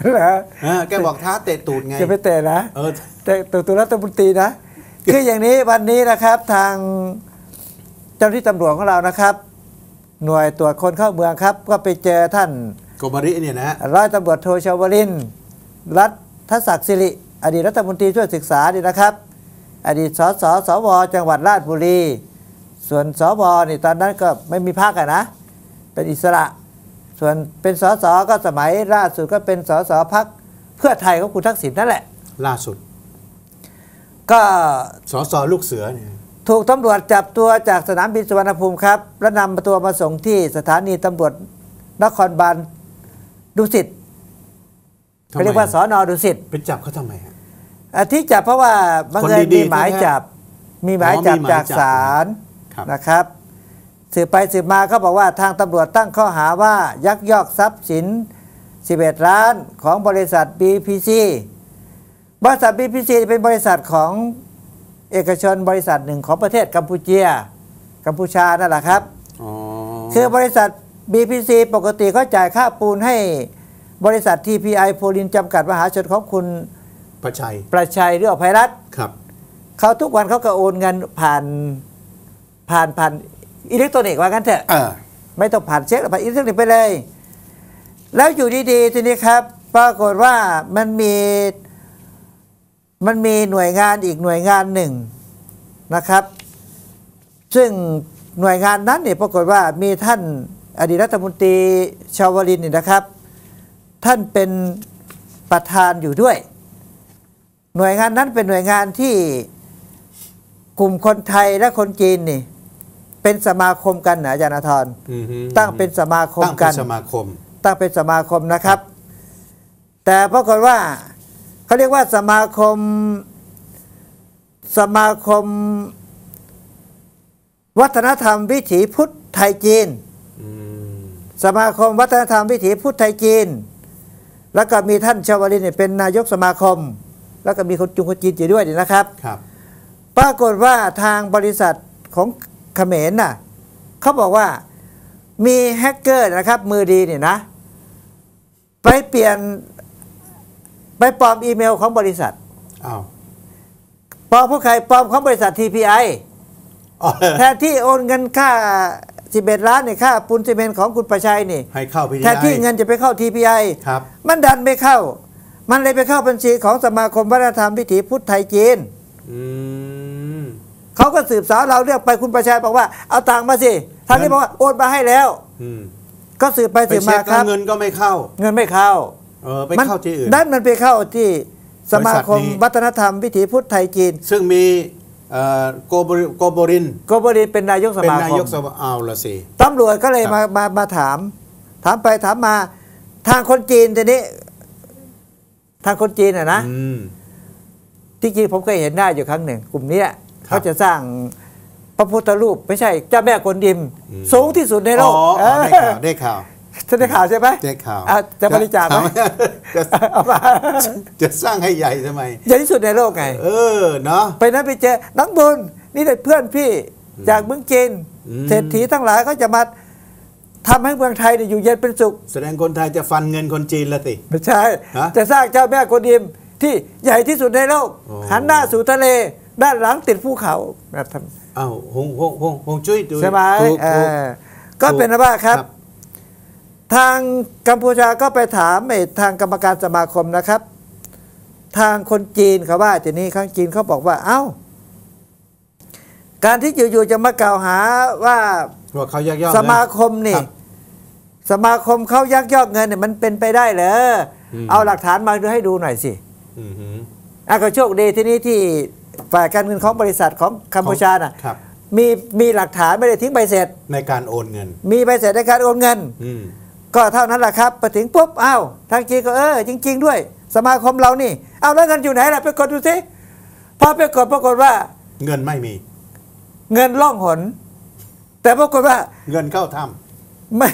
เหรอเออแกบอกท้าเตะตูดไงจะไปเตะนะเออแต่ตัวตัวรัฐมนตรีนะ คืออย่างนี้วันนี้นะครับทางเจ้าหน้าที่ตำรวจของเรานะครับ หน่วยตรวจคนเข้าเมืองครับ ก็ไปเจอท่านโกบริเนี่ยนะร้อยตำรวจโทชวลินทร์รัฐศักดิ์สิริอดีตรัฐมนตรีช่วยศึกษาดีนะครับ อดีตสสสวจังหวัดราชบุรี ส่วนสวนี่ตอนนั้นก็ไม่มีพรรคอะนะ เป็นอิสระ ส่วนเป็นสสก็สมัยล่าสุดก็เป็นสสพรรคเพื่อไทยของคุณทักษิณนั่นแหละล่าสุดก็สสลูกเสือเนี่ยถูกตำรวจจับตัวจากสนามบินสุวรรณภูมิครับแล้วนำตัวมาส่งที่สถานีตำรวจนครบาลดุสิตเขาเรียกว่าสอนอดุสิตเป็นจับเขาทำไมฮะอ่ะที่จับเพราะว่าบังเอิญมีหมายจับ มีหมายจับจากศาลนะครับ สืบไปสืบมาเขาบอกว่าทางตำรวจตั้งข้อหาว่ายักยอกทรัพย์สินสิบเอ็ดล้านของบริษัท บี พี ซี บริษัท บี พี ซี เป็นบริษัทของเอกชนบริษัทหนึ่งของประเทศกัมพูเชียกัมพูชานั่นแหละครับ คือบริษัท บี พี ซี ปกติเขาจ่ายค่าปูนให้บริษัท ที พี ไอ โพลินจำกัดมหาชนของคุณประชัยประชัยหรืออภัยรัตน์ครับเขาทุกวันเขาก็โอนเงินผ่านผ่านผ่านอิเล็กทรอนิกส์ว่ากันเถอะเออไม่ต้องผ่านเช็คหรือผ่านอิเล็กทรอนิกส์ไปเลย แล้วอยู่ดีๆทีนี้ครับปรากฏว่ามันมีมันมีหน่วยงานอีกหน่วยงานหนึ่งนะครับ ซึ่งหน่วยงานนั้นเนี่ยปรากฏว่ามีท่านอดีตรัฐมนตรีชาวลินนี่นะครับ ท่านเป็นประธานอยู่ด้วย หน่วยงานนั้นเป็นหน่วยงานที่กลุ่มคนไทยและคนจีนนี่เป็นสมาคมกันนะอาจารย์อาธรตั้งเป็นสมาคมตั้งกัเป็น นสมาคมตั้งเป็นสมาคมนะครับ แต่ปรากฏว่าเขาเรียกว่าสมาคมสมาคมวัฒนธรรมวิถีพุทธไทยจีนสมาคมวัฒนธรรมวิถีพุทธไทยจีนแล้วก็มีท่านชวลินเนี่ยเป็นนายกสมาคม แล้วก็มีคนจุงคนจีนอยู่ด้วยนะครับครับปรากฏว่าทางบริษัทของเขมรน่ะเขาบอกว่ามีแฮกเกอร์นะครับมือดีเนี่ยนะไปเปลี่ยนไปปลอมอีเมลของบริษัทอ้าวปลอมพวกใครปลอมของบริษัท ที พี ไอ แทนที่โอนเงินค่าสิบเอ็ดล้านเนี่ยค่าปูนซีเมนต์ของคุณประชัยนี่ให้เข้าไปแทนที่เงินจะไปเข้า ที พี ไอครับมันดันไม่เข้า มันเลยไปเข้าบัญชีของสมาคมวัฒนธรรมวิถีพุทธไทยจีนอืมเขาก็สืบสาวเราเรื่องไปคุณประชัยบอกว่าเอาตังค์มาสิทางนี้บอกว่าโอนมาให้แล้วอืมก็สืบไปไปสืบเช็มาคครับเงินก็ไม่เข้าเงินไม่เข้าเออ ไปเข้าที่อื่นนั่นมันไปเข้าที่สมาคมบริษัทนี้วัฒนธรรมวิถีพุทธไทยจีนซึ่งมีเอ่อโกโบริโกโบรินโกบรินเป็นนายกสเป็นมาคนายมกสมาเอาละสิตำรวจก็เลยครับมามามาถาม ถามไปถามมาทางคนจีนทีนี้ ทางคนจีนอ่ะนะอืมที่จริงผมเคยเห็นหน้าอยู่ครั้งหนึ่ง กลุ่มเนี้ยครับเขาจะสร้างพระพุทธรูปไม่ใช่เจ้าแม่กวนอิมอืมสูงที่สุดในโลอ๋อก อ๋อได้เอข่าวอได้ข่าวท่านได้ข่าวใช่ไหมได้ข่าวอ่ะจะบริจาคไหมจะเอามาจะสร้างให้ใหญ่ทำไมใหญ่ที่สุดในโลกไงเออ เนาะไปนั้นไปเจอน้องบุญนี่เป็นเพื่อนพี่จากเมืองจีนอืมเศรษฐีทั้งหลายก็จะมาทำให้เมืองไทยเนี่ยอยู่เย็นเป็นสุขแสดงคนไทยจะฟันเงินคนจีนละสิไม่ใช่ฮะจะสร้างเจ้าแม่กวนอิมที่ใหญ่ที่สุดในโลกโอ้หันหน้าสู่ทะเล ด้านหลังติดภูเขานะท่านอ้าวหงหงหงหงจุ้ยดูใช่ไหมถูกเอถูกอก็เป็นว่าครับ ทางกัมพูชาก็ไปถามไอ้ทางกรรมการสมาคมนะครับ ทางคนจีนเขาว่าทีนี้ข้างจีนเขาบอกว่า เอ้า การที่อยู่ๆจะมากล่าวหาว่าว่าเขายักยอกสมาคมนี่รับสมาคมเขายักยอกเงินเนี่ยมันเป็นไปได้เหรออมเอาหลักฐานมาดูให้ดูหน่อยสิอือหืออ่ะก็โชคดีที่นี้ที่ฝ่ายการเงินของบริษัทของกัมพูชาน่ะครับมีมีหลักฐานไม่ได้ทิ้งใบเสร็จในการโอนเงินมีใบเสร็จในการโอนเงินอืมก็เท่านั้นแหละครับไปถึงปุ๊บอ้าวทางจีนก็เออจริง ๆ ด้วย สมาคมเรานี่เอาแล้วเงินอยู่ไหนล่ะไปกดดูสิพอไปกดปรากฏว่าเงินไม่มีเงินล่องหน แต่ปรากฏว่าเงินเข้าถ้ไม่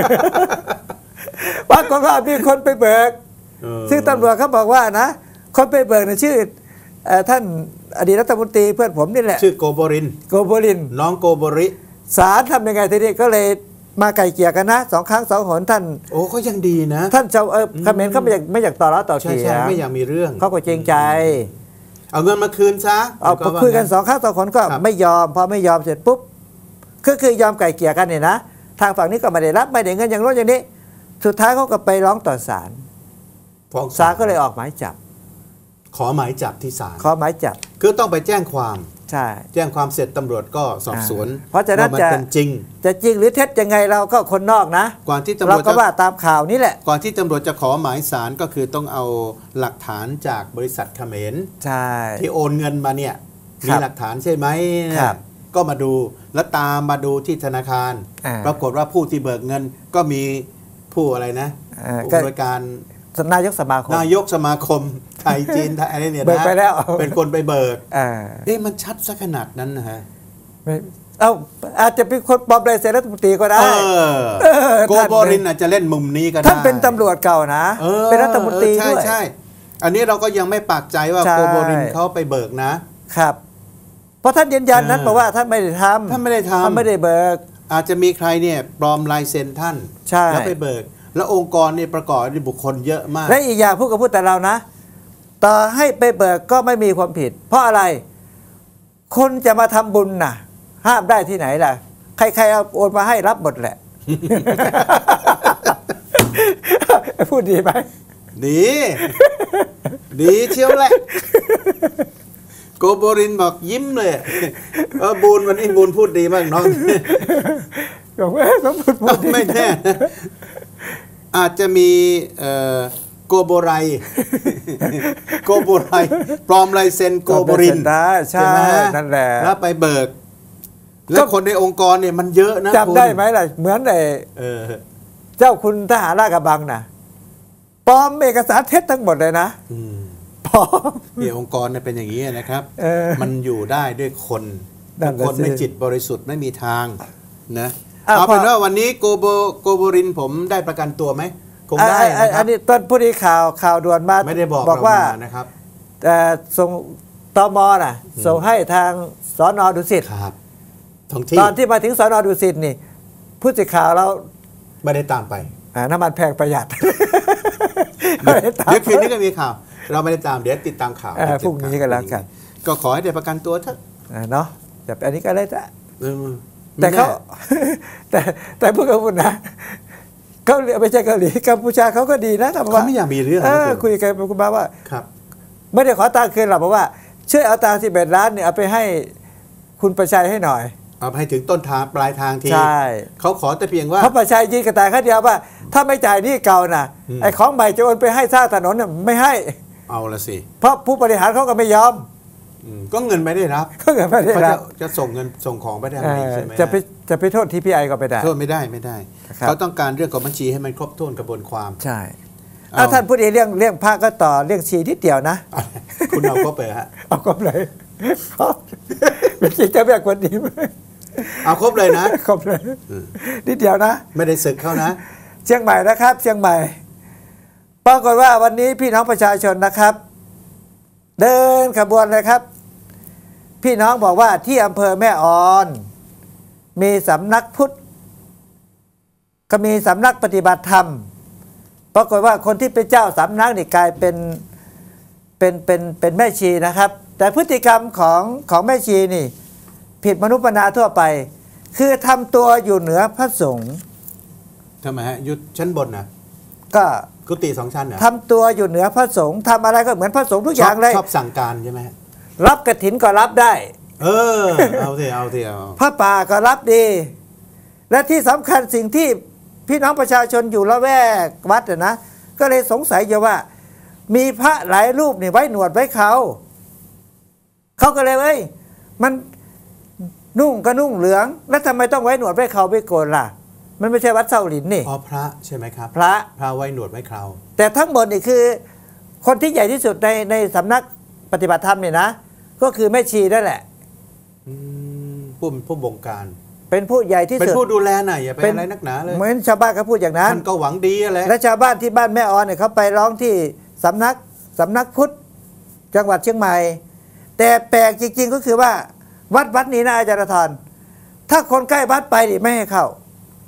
ปรากฏว่ามีคนไปเบิกำเออซึ่งตำรวจเขาบอกว่านะ คนไปเบิกเนี่ยชื่อเอ่อท่านอดีตรัฐมนตรีเพื่อนผมนี่แหละชื่อโกโบรินโกโบลินน้องโกโบริศาลทำยังไงทีนี้ก็เลยมาไก่เกลี่ยกันนะสองครั้งสองหนท่านโอ้ก็ยังดีนะท่านเจ้าเออเขมรเขาไม่อยากไม่อยากต่อร้อต่อใช่เถียใช่งไม่อยากมีเรื่องเขาก็เกรงใจเอาเงินมาคืนซะเอาคุยกันสองครั้งสองหนก็ครับไม่ยอมพอไม่ยอมเสร็จปุ๊บก็คือยอมไก่เกลี่ยกันเนี่ยนะทางฝั่งนี้ก็ไม่ได้รับไม่ได้เงินอย่างโน้นอย่างนี้สุดท้ายเขาก็ไปร้องต่อศาลฟ้องศาลก็เลยออกหมายจับขอหมายจับที่ศาลขอหมายจับคือต้องไปแจ้งความใช่แจ้งความเสร็จตำรวจก็สอบสวนเพราะฉะนั้นว่มันจะเป็นจริงจะจริงหรือเท็จยังไงเราก็คนนอกนะก่อนที่ตำรเราวจก็จะว่าตามข่าวนี้แหละก่อนที่ตำรวจจะขอหมายสารก็คือต้องเอาหลักฐานจากบริษัทเขมรใช่ที่โอนเงินมาเนี่ยคมีรับหลักฐานใช่ไหมเนี่ยครับก็มาดูแล้วตามมาดูที่ธนาคารอ่าปรากฏว่าผู้ที่เบิกเงินก็มีผู้อะไรนะอ่าผู้ก็บริการนายกสมาคมนายกสมาคมไทยจีนไทยอะไรเนี่ยเบิกนะไปแล้วเป็นคนไปเบิกอ่าเอ๊ะมันชัดซะขนาดนั้นนะฮะไม่เอ้าอาจจะเป็นคนปลอมลายเซ็นรัฐมนตรีก็ได้เออเออโกโบรินอาจจะเล่นมุมนี้ก็ได้ท่านเป็นตำรวจเก่านะออเป็นรัฐมนตรีเออใช่ด้วยใช่อันนี้เราก็ยังไม่ปากใจว่าใช่โกโบรินเขาไปเบิกนะครับ เพราะท่านยืนยันนั้นเออบอกว่าท่านไม่ได้ทำท่านไม่ได้ทำท่านไม่ได้เบิกอาจจะมีใครเนี่ยปลอมลายเซ็นท่านใช่แล้วไปเบิก แล้วองค์กรเนี่ยประกอบด้วยบุคคลเยอะมากและอีกอย่างพูดกับพูดแต่เรานะ ต่อให้ไปเบิกก็ไม่มีความผิด เพราะอะไร คนจะมาทำบุญน่ะ ห้ามได้ที่ไหนล่ะ ใครๆเอาโอนมาให้รับหมดแหละ พูดดีไหมดี ดีเชียวแหละ โกโบรินบอกยิ้มเลยเออบูนวันนี้บูนพูดดีมากน้องบอกว่าต้องพูดพูดดีไม่แน่นะอาจจะมีเอ่อโกโบไร โกโบไรปลอมลายเซ็นโกโบรินได้ใช่ไหมนั่นแหละแล้วไปเบิก แล้วคนในองค์กรเนี่ยมันเยอะนะจำได้ไหมล่ะ เหมือนไอ้เออเจ้าคุณทหารราชกระบังน่ะปลอมเอกสารเท็จทั้งหมดเลยนะอืมปลอมเนี่ยองค์กรเนี่ยเป็นอย่างนี้นะครับเออมันอยู่ได้ด้วยคนนั่นแหละคนไม่สิจิตบริสุทธิ์ไม่มีทางนะอ่ะเอาเป็นพอว่าวันนี้โกโบโกโบรินผมได้ประกันตัวไหมคงได้อ่ะนะคอัรันบนี้ต้นผู้ดีข่าวข่าวด่วนมาไม่ได้บอกบอกว่าเรมนะครับเอ่อส่งตมน่ะ ส่งให้ทางสนดุสิตครับท้องที่ตอนที่มาถึงสนดุสิตนี่ ผู้สื่อข่าวเราไม่ได้ตามไปอ่าน้ำมันแพงประหยัดเดี๋ยวคืนนี้ก็มีข่าว เราไม่ได้ตามเดี๋ยวติดตามข่าวอ่าพรุ่งนี้กันแล้วกันก็ขอให้ได้ประกันตัวเถอะอ่าเนาะแต่อันนี้ก็เลยจะเออแต่เขาไม่แน่แต่แต่พวกเขาพูดนะเกาหลีไม่ใช่เกาหลีกัมพูชาเขาก็ดีนะเขาบอกเขาว่าไม่อยากมีเรื่องเอนะอคุณคุยกันคุณมาว่าครับไม่ได้ขอตังค์คืนหรอกบอกว่าช่วยเอาตังค์สิบเอ็ดล้านเนี่ยเอาไปให้คุณประชัยให้หน่อยเอาให้ถึงต้นทางปลายทางทีใช่เขาขอแต่เพียงว่าเพราะประชัยยืนกระต่ายข้าเดียวว่า ถ้าไม่จ่ายหนี่เก่าน่ะอืมไอ้ของใหม่จะโอนไปให้สร้างถนนน่ะไม่ให้เอาละสิเพราะผู้บริหารเขาก็ไม่ยอมอืมก็เงินไม่ได้รับเขาเกิดไม่ได้เขารัจะบจะส่งเงินส่งของไปได้เอไหมอใช่ไหมจะไปจะไปโทษทีพีไอก็ไม่ได้โทษไม่ได้ไม่ได้ครับเขาต้องการเรื่องของบัญชีให้มันครบถ้วนกระบวนความใช่เอาอ่ะท่านพูดเองเรื่องเรื่องพระก็ต่อเรื่องชีนิดเดียวนะคุณเอาครบไปฮะเอาครบเลยครบเป็นจริงจะแบบคนดีไหมเอาครบเลยนะครบเลยนิดเดียวนะไม่ได้ศึกเขานะเชียงใหม่นะครับ เชียงใหม่ปรากฏว่าวันนี้พี่น้องประชาชนนะครับ เดินขบวนเลยครับ พี่น้องบอกว่าที่อำเภอแม่ออน มีสำนักพุทธก็มีสำนักปฏิบัติธรรม ปรากฏว่าคนที่เป็นเจ้าสำนักนี่กลายเป็นเป็นเป็นเป็นแม่ชีนะครับ แต่พฤติกรรมของของแม่ชีนี่ ผิดมนุษย์มนาทั่วไป คือทำตัวอยู่เหนือพระสงฆ์ทำไมฮะยุดชั้นบนนะก็กุฏิสองชั้นเหรอทำตัวอยู่เหนือพระสงฆ์ทำอะไรก็เหมือนพระสงฆ์ทุกอย่างเลยชอบสั่งการใช่ไหมฮะรับกฐินก็รับได้เออ เอาสิเอาสิเอาพระป่าก็รับดี และที่สำคัญสิ่งที่พี่น้องประชาชนอยู่ละแวกวัดน่ะนะก็เลยสงสัยอยู่ว่า มีพระหลายรูปนี่ไว้หนวดไว้เขาเขาก็เลยเอ้ยมันนุ่งก็นุ่งเหลือง แล้วทำไมต้องไว้หนวดไว้เขาไว้โกนล่ะ มันไม่ใช่วัดเศร้าหลินนี่อ๋อพระใช่ไหมครับพระพระไว้หนวดไว้เคราแต่ทั้งหมดนี่คือ คนที่ใหญ่ที่สุดในในสำนักปฏิบัติธรรมเนี่ยนะ ก็คือแม่ชีนั่นแหละอืมผู้ผู้บงการเป็นผู้ใหญ่ที่เป็นสุดผู้ดูแลหน่อยอย่าไปอะไรนักหนาเลยเหมือนชาวบ้านเขาพูดอย่างนั้นท่านก็หวังดีอะไรและชาวบ้านที่บ้านแม่ออนเนี่ยเขาไปร้องที่สำนักสำนักพุทธจังหวัดเชียงใหม่ แต่แปลกจริง ๆ ก็คือว่า วัดวัดนี้นะอาจารย์ธรถ้าคนใกล้วัดไปนี่ไม่ให้เข้า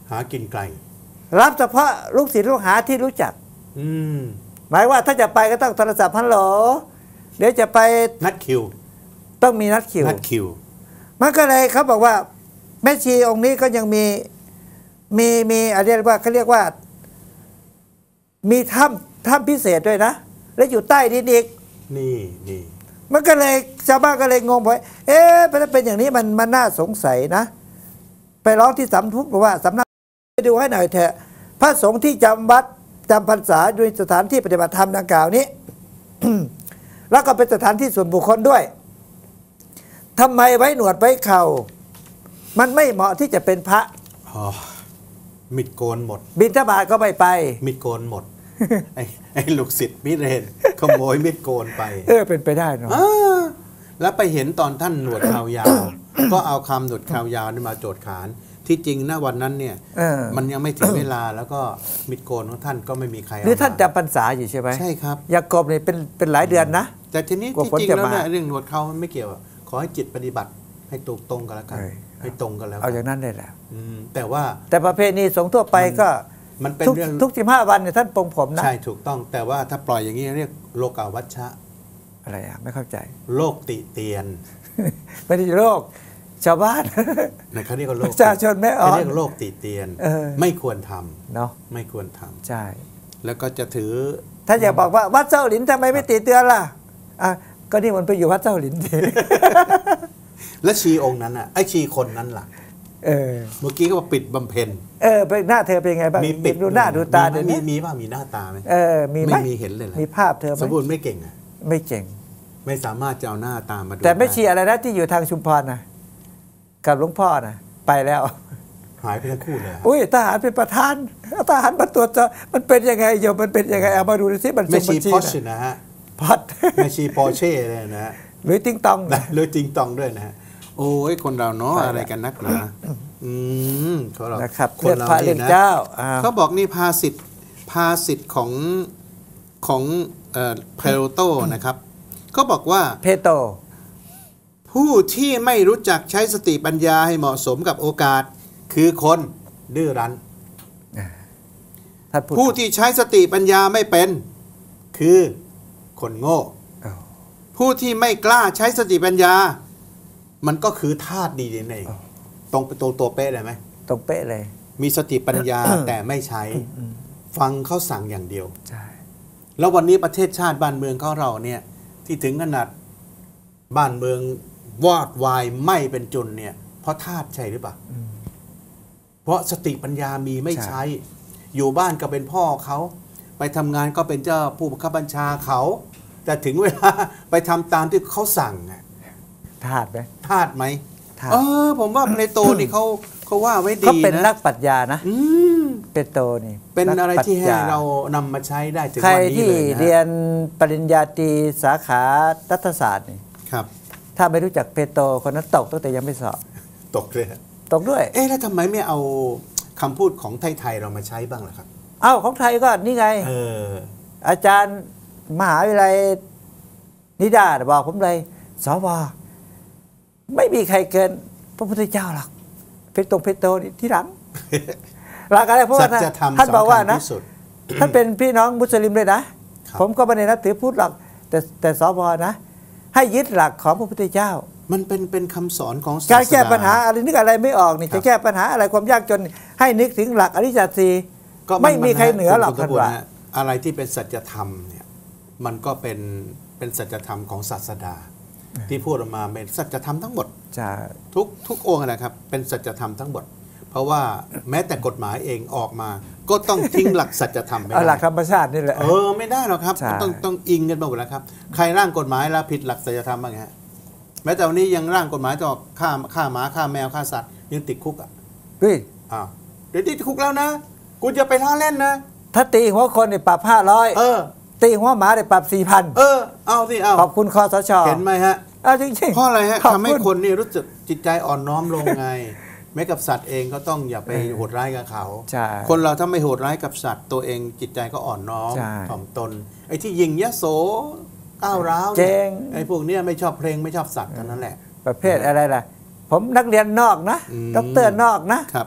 หากินไกลรับเฉพาะลูกศิษย์ลูกหาที่รู้จักอืมหมายว่าถ้าจะไปก็ต้องโทรศัพท์ฮัลโหลเดี๋ยวจะไปนัดคิวต้องมีนัดคิวนัดคิวมันก็เลยเขาบอกว่าแม่ชีองค์นี้ก็ยังมีมีมีอะไรเรียกว่าเขาเรียกว่ามีถ้ำถ้ำพิเศษด้วยนะและอยู่ใต้ดินอีกนี่นี่มันก็เลยชาวบ้านก็เลยงงว่าเอ๊ะถ้าเป็นอย่างนี้มันมันน่าสงสัยนะไปร้องที่สำนักพุทธบอกว่าสำนักไปดูให้หน่อยเถอะพระสงฆ์ที่จำวัดจำพรรษาโดยสถานที่ปฏิบัติธรรมดังกล่าวนี้ แล้วก็เป็นสถานที่ส่วนบุคคลด้วยทำไมไว้หนวดไว้เข่ามันไม่เหมาะที่จะเป็นพระอ๋อมิดโกนหมดบิณฑบาตก็ไม่ไปมิดโกนหมด ไอ้ไอ้ลูกศิษย์มิเรนขโมยมิดโกนไปเออเป็นไปได้เนาะอ่าแล้วไปเห็นตอนท่านหนวดคราวยาว ก็เอาคำหนวดคราวยาวนี่มาโจทย์ขานที่จริงนะวันนั้นเนี่ยเออมันยังไม่ถึงเวลาแล้วก็มิดโกนของท่านก็ไม่มีใครหรือท่านเมจำพรรษาอยู่ใช่ไหมใช่ครับยากบเนี่ยเป็นเป็นหลายเดือนนะแต่ทีนี้กว่าที่ฝนจริงจะแล้วมาเนี่ยเรื่องหนวดเขามันไม่เกี่ยว ขอให้จิตปฏิบัติให้ถูกตรงกันแล้วกันเออให้ตรงกันแล้วเอาอย่างนั้นเลยแหละอืมแต่ว่าแต่ประเพณีสงฆ์ทั่วไปก็มันเป็นทุกเรื่องทุกสิบห้าวันเนี่ยท่านปรงผมนะใช่ถูกต้อง แต่ว่าถ้าปล่อยอย่างนี้เรียกโลกาวัชชะอะไรอ่ะไม่เข้าใจโลกติเตียนไม่ได้โรคชาวบ้านนะเขาเรียกว่าโลกประชาชนไม่อ่อนเขาเรียกโลกติเตียนเออไม่ควรทำเนาะไม่ควรทำใช่แล้วก็จะถือถ้าอยากบอกว่าวัดเจ้าหลินทำไมไม่ติเตือนล่ะอ่ะก็นี่มันไปอยู่วัดเจ้าหลินสิและชีองค์นั้นอ่ะไอ้ชีคนนั้นล่ะเออเมื่อกี้ก็ว่าปิดบำเพ็ญเออเป็นหน้าเธอเป็นไงบ้างมีปิดดูหน้าดูตามีเดี๋ยวมีนี้มีว่ามีหน้าตาไหมเออมีไหมไม่มีเห็นเลยเหรอมีภาพเธอไหมสมบูรณ์ไม่เก่งอ่ะไม่เจ๋งไม่สามารถจะเอาหน้าตามาดูแต่ไม่ด้ชีอะไรนะที่อยู่ทางชุมพรนะกับหลวงพ่อนะไปแล้วหายไปทั้งคู่เลยอะอุ้ยทหารเป็นประธานทหารมาตรวจสอบมันเป็นยังไงโยมมันเป็นยังไงเอามาดูสิมันไม่ชีบัญชีพอชนะนะฮะพอดไม่ชีปอร์เช่เลยนะฮะหรือติ้งตองนะหรือจริงตองด้วยนะฮะโอ้ยคนเราเนาะใช่อะไรกันนักหนาอืมเขาเรานะครับคเรื่นองเราพระนี่เรื่องนะเจ้าอ้าวเขาบอกนี่ภาสิทธิ์ภาสิทธิ์ของของเอ่อเพลโตนะครับเขาบอกว่าเพโตผู้ที่ไม่รู้จักใช้สติปัญญาให้เหมาะสมกับโอกาส คือคนดื้อรั้นท่านพูดผู้ที่ใช้สติปัญญาไม่เป็นคือคนโง่อ้าวผู้ที่ไม่กล้าใช้สติปัญญา มันก็คือธาตุดีนั่นเองตรงไปตัวตัวเป๊ะเลยไหมตรงเป๊ะเลยมีสติปัญญา แต่ไม่ใช้ฟังเขาสั่งอย่างเดียวใช่แล้ววันนี้ประเทศชาติบ้านเมืองของเราเนี่ยที่ถึงขนาดบ้านเมืองวอดวายไม่เป็นจุนเนี่ยเพราะธาตุใช่หรือเปล่าเพราะสติปัญญามีไม่ใช้ อยู่บ้านก็เป็นพ่อเขาไปทำงานก็เป็นเจ้าผู้บังคับบัญชาเขา แต่ถึงเวลา ไปทำตามที่เขาสั่งอะธาตุไหมธาตุไหมธาตุเออผมว่าเพลโตนี่เขาเขาว่าไว้ดีเขาเป็นนันะกปรัชญานะอืมเปโตนี่เป็นอะไรที่ให้นักปชญเรานำมาใช้ได้ถึงใครวันนี้ที่เลยนะเรียนปริญญาตรีสาขารัฐศาสตร์นี่ครับถ้าไม่รู้จักเปโตคนนั้นตกตั้งแต่ยังไม่สอบตกเลยฮะตกด้วยเอ๊ะแล้วทำไมไม่เอาคำพูดของไทยๆเรามาใช้บ้างล่ะครับเอ้าของไทยก็นี่ไงเอออาจารย์มหาวิทยาลัยนิดาบอกผมเลยสวไม่มีใครเกินพระพุทธเจ้าหรอกเพชรตรงเพชรโตนี่ที่หลัง หลักอะไรเพราะสัว่าจธรรมท่านบอกว่าสำคัญนะที่สุดท่านเป็นพี่น้องมุสลิมเลยนะครับผมก็ไม่ได้นับถือพุทธหรอกแต่แต่สวนะ ให้ยึดหลักของพระพุทธเจ้ามันเป็นเป็นคำสอนของศสการแก้ดปัญหาอะไรนึกอะไรไม่ออกนี่ครับจะแก้ปัญหาอะไรความยากจนให้นึกถึงหลักอริยสัจสี่ก็นไม่มีใครเหนือหรอกคุณท่านพุทธว่านะอะไรที่เป็นสัจธรรมเนี่ยมันก็เป็นเป็นสัจธรรมของศาสดา ที่พูดออกมาเป็นสัจธรรมทั้งหมดใช่ทุกทุกองค์นะครับเป็นสัจธรรมทั้งหมด เพราะว่าแม้แต่กฎหมายเองออกมา ก็ต้องทิ้งหลักสัจธรรมไปเอาหลักธได้รรมชาตินี่แหละเออไม่ได้หรอกครับใช่ต้องต้องอิงกันมาหมดแล้วครับใครร่างกฎหมายแล้วผิดหลักสัจธรรมบ้างฮะแม้แต่วันนี้ยังร่างกฎหมายต่อฆ่าฆ่าหมาฆ่าแมวฆ่าสัตว์ยังติดคุกอ่ะเฮ้ยอ้าวเดี๋ยวติดคุกแล้วนะคุณจะไปล้อเล่นนะถ้าตีหัวคนเนี่ยปรับห้าร้อยเออตีหัวหมาเนี่ยปรับสี่พันเออเอาสิเอาขอบคุณคอสชเห็นไหมฮะเอาจริงๆเพราะอะไรฮะขบทำให้ณคนนี่รู้สึกจิตใจอ่อนน้อมลงไง แม้กับสัตว์เองก็ต้องอย่าไปโหดร้ายกับเขาใช่คนเราถ้าไม่โหดร้ายกับสัตว์ตัวเองจิตใจก็อ่อนน้อมใช่ถ่อมตน ไอ้ที่ยิงยโสก้าวร้าวเจเนี่ยงไอ้พวกเนี้ยไม่ชอบเพลงไม่ชอบสัตว์เท่านั้นแหละประเภทอะไรล่ะ ผมนักเรียนนอกนะอืมด็อกเตอร์นอกนะครับ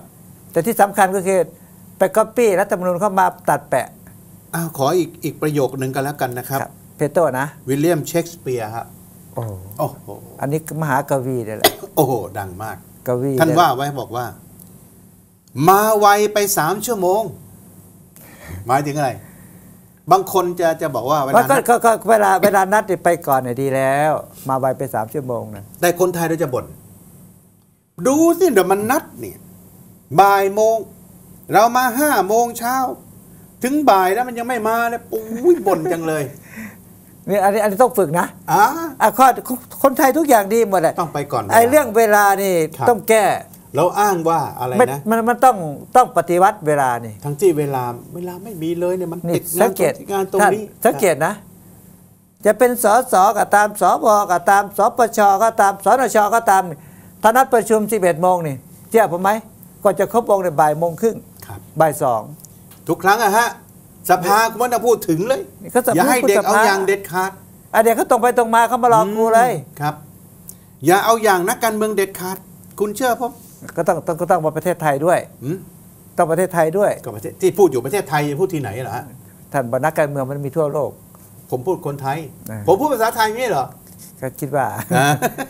แต่ที่สำคัญก็คือไปก๊อปปี้รัฐธรรมนูญเข้ามาตัดแปะอ้าวขออีกอีกประโยคนึงกันแล้วกันนะครับเพโต้นะวิลเลียมเชกสเปียร์ครับโอ้โอ้โหอันนี้มหากวีเลยแหละโอ้โหดังมากกวีท่านว่าไว้บอกว่า มาไวไปสามชั่วโมงหมายถึงอะไร บางคนจะจะบอกว่าเวลาก็นัดก็ก็เวลาเวลานัดไปก่อนเนี่ยดีแล้ว มาไวไปสามชั่วโมงนะแต่คนไทยเราจะบ่นดูสิเดี๋ยวมันนัดเนี่ยบ่ายโมง เรามาห้าโมงเช้า ถึงบ่ายแล้วมันยังไม่มาเลยปุ้ยบ่นจังเลยนี่อันนี้อันนี้ต้องฝึกนะอ่าอ่ะข้อคนไทยทุกอย่างดีหมดแหละต้องไปก่อนไอ้เรื่องเวลานี่ครับต้องแก้เราอ้างว่าอะไรไม่นะมันมันต้องต้องปฏิวัติเวลานี่ทั้งที่เวลาเวลาไม่มีเลยเนี่ยมันนี่ติดสังาง นเกตงานตรงท่านนี้สังเกตนะ จะเป็นสสก็ตามสบก็ตามสปชก็ตามสนชก็ตามถ้านัดประชุมสิบเอ็ดโมงนี่เชื่อผมไหมก่อนจะครบองค์ในบ่ายโมงครึ่งครับบ่ายสองทุกครั้งอะฮะสภาคุณไม่ต้องพูดถึงเลยนี่เขาจะอย่าให้พูดเด็กสภาเอาอย่างเด็ดขาดอ่ะเดี๋ยวเขาตรงไปตรงมาเขามารอกูเลยครับ อย่าเอาอย่างนักการเมืองเด็ดขาด คุณเชื่อผมก็ต้องต้องก็ต้องมาประเทศไทยด้วยหืมต้องประเทศไทยด้วยก็ประเทศที่พูดอยู่ประเทศไทยพูดที่ไหนเหรอฮะท่านบรรณาการเมืองมันมีทั่วโลกผมพูดคนไทยอ่าผมพูดภาษาไทยไม่ใช่เหรอก็คิดว่าอ่า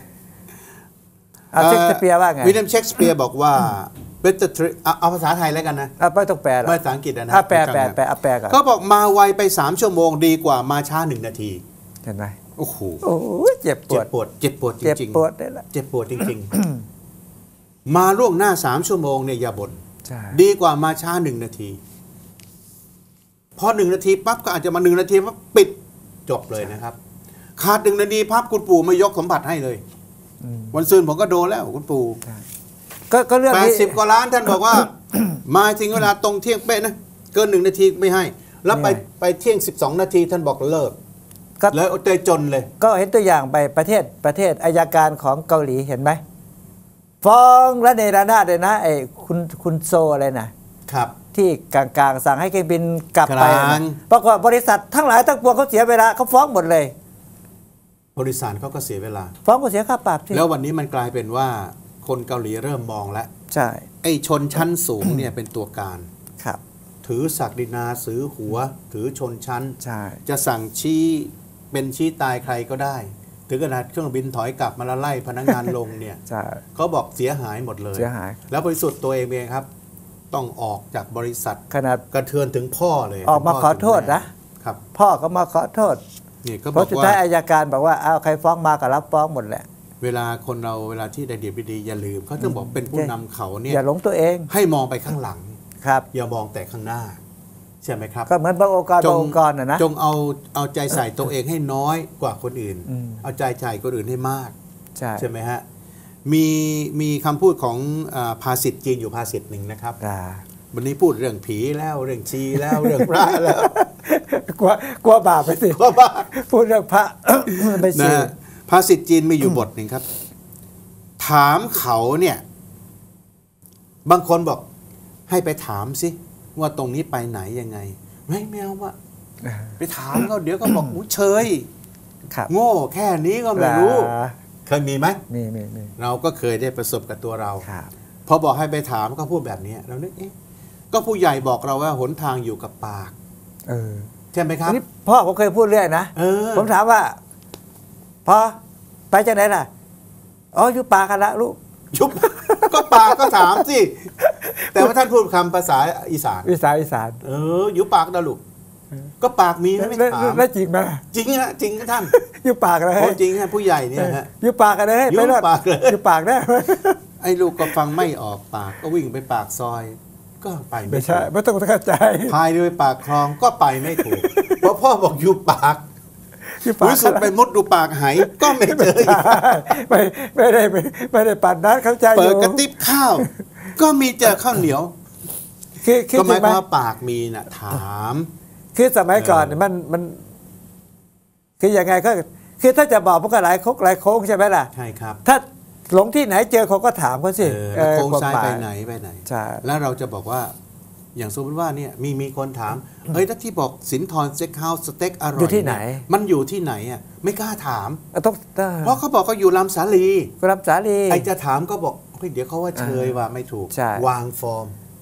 เอาเชคสเปียร์ว่าไงวิลเลียมเชกสเปียร์บอกว่า better three เอาเอาภาษาไทยแล้วกันนะอ่ะไม่ต้องแปลหรอกไม่ภาษาอังกฤษอะนะอ่ะแปลแปลแปลเอาแปลก่อนก็บอกมาไวไปสามชั่วโมงดีกว่ามาช้าหนึ่งนาทีเห็นไหมโอ้โหโอ้ยเจ็บปเจ็วบดปวดเจ็บปวดจเจ็บริงปวดได้ละๆเจ็บปวดจริงๆ มาล่วงหน้าสามชั่วโมงเนี่ยอย่าบ่นใช่ดีกว่ามาช้าหนึ่งนาที พอหนึ่งนาทีปั๊บก็อาจจะมาหนึ่งนาทีปั๊บปิดจบเลยนะครับ ขาดหนึ่งนาทีปั๊บคุณปู่ไม่ยกสมบัติให้เลย วันซืนผมก็โดนแล้วคุณปู่ก็ก็เรื่องแปดนี้สิบกว่าล้านท่านบอกว่า มาถึงเวลาตรงเที่ยงเป๊ะนะเกินหนึ่งนาทีไม่ให้ แล้วไปไปเที่ยงสิบสองนาทีท่านบอกเลิกก็แล้วใจจนเลยก็เห็นตัวอย่างไปประเทศประเทศอัยการของเกาหลีเห็นไหมฟ้องระเนระนาดเลยนะไอ้คุณคุณโซอะไรนะครับ ที่กลางๆสั่งให้เครื่องบินกลับไปกลางนะปรากฏบริษัททั้งหลายทั้งปวงเขาเสียเวลาเขาฟ้องหมดเลยบริษัทเขาก็เสียเวลาฟ้องก็เสียค่าปรับที่แล้ววันนี้มันกลายเป็นว่าคนเกาหลีเริ่มมองแล้วใช่ไอ้ชนชั้นสูงเนี่ยเป็นตัวการครับถือศักดินาถือหัว ถือชนชั้นใช่จะสั่งชี้เป็นชี้ตายใครก็ได้ ถึงขนาดเครื่องบินถอยกลับมาแล้วไล่พนักงานลงเนี่ยใช่เขาบอกเสียหายหมดเลยเสียหายแล้วบริสุทธิ์ตัวเองเองครับ ต้องออกจากบริษัทขนาดกระเทือนถึงพ่อเลยออกมาถึงขพ่อโทษถึงแม่นะครับ พ่อก็มาขอโทษนี่ก็เพบอราะกสุดว่าท้ายอัยการบอกว่าเอาใครฟ้องมาก็รับฟ้องหมดแหละเวลาคนเราเวลาที่ได้ดีไม่ดีอย่าลืมเขาต้องบอกเป็นผู้นำเขาเนี่ยอย่าหลงตัวเองให้มองไปข้างหลังครับอย่ามองแต่ข้างหน้าใช่ไหมครับก็เหมือนบางองค์กรจบางงองค์กรนะนะจงเอาเอาใจใส่ตัวเองให้น้อยกว่าคนอื่นอืมเอาใจใส่คนอื่นให้มากใช่ใช่ไหมฮะมีมีคำพูดของอาภาษิตจีนอยู่ภาษิตหนึ่งนะครับอ่าวันนี้พูดเรื่องผีแล้วเรื่องชีแล้วเรื่องพระแล้วกลัวกลัวบาปไปสิก็บ้าพูดเรื่องพระ ไม่นะใช่ฮะภาษิตจีนมีอยู่บทหนึ่งครับ ถามเขาเนี่ย บางคนบอกให้ไปถามสิว่าตรงนี้ไปไหนยังไง ไม่ไม่เอาว่าไปถามเขาเดี๋ยวก็บอกอุ้ยเฉยครับโง่แค่นี้ก็ไม่รู้อ่าเคยมีไหมมีมีมีเราก็เคยได้ประสบกับตัวเราครับพอบอกให้ไปถามก็พูดแบบนี้เรานึกเอ๊ะก็ผู้ใหญ่บอกเราว่าหนทางอยู่กับปากเออใช่ไหมครับนี่พ่อผมเคยพูดเรื่อยนะเออผมถามว่าพ่อไปจากไหนล่ะอ๋ออยู่ป่ากันละลูกยุบ ก็ปากก็ถามสิ แต่ว่าท่านพูดคำภาษาอีสานวิสานอีสานเอออยู่ปากนะลูกก็ปากมีไหมไม่แล้วถามแล้วจริงไหมจริงฮะจริงครับท่านอยู่ปากเลยโอ้จริงฮะผู้ใหญ่เนี่ยฮะอยู่ปากกันเลยอยู่ไปรอดปากเลยอยู่ปากได้ไอ้ลูกก็ฟังไม่ออกปากก็วิ่งไปปากซอย ก็ไปไม่ไม่ถูใช่กไม่ต้องเข้าใจพายด้วยปากคลองก็ไปไม่ถูก เพราะพ่อบอกอยู่ปากอยู่ปากรู้สึกไปมุดดูปากไหก็ไม่เจออีกไม่ไม่ได้ไม่ไม่ได้ปั่นนั้นเข้าใจอเปิดยู่กระติบข้าว ก็มีเจอข้าวเหนียวคือคือก็หจริมายงคไหมวามว่าปากมีน่ะถามคือสมัยก่อนเออมันมันคือยังไงก็คือถ้าจะบอกมันก็หลายโคกหลายโค้งใช่ไหมล่ะใช่ครับถ้าหลงที่ไหนเจอเขาก็ถามเขาสิเออแล้วโค้งเออซ้ายกฎหไปมไหนไปไหนใช่แล้วเราจะบอกว่า อย่างสมมติว่าเนี่ยมีมีคนถามเฮ้ยถ้าที่บอกสินทรสเต็กเฮาส์สเต็กอร่อยอยู่ที่ไหนเยมันอยู่ที่ไหนอ่ะไม่กล้าถามต้องต้องเพราะเขาบอกเขาอยู่ลำสาลีกรับสาลีไอจะถามก็บอกเฮ้ยเดี๋ยวเขาว่าเชยว่าไม่ถูกใช่วางฟอร์ม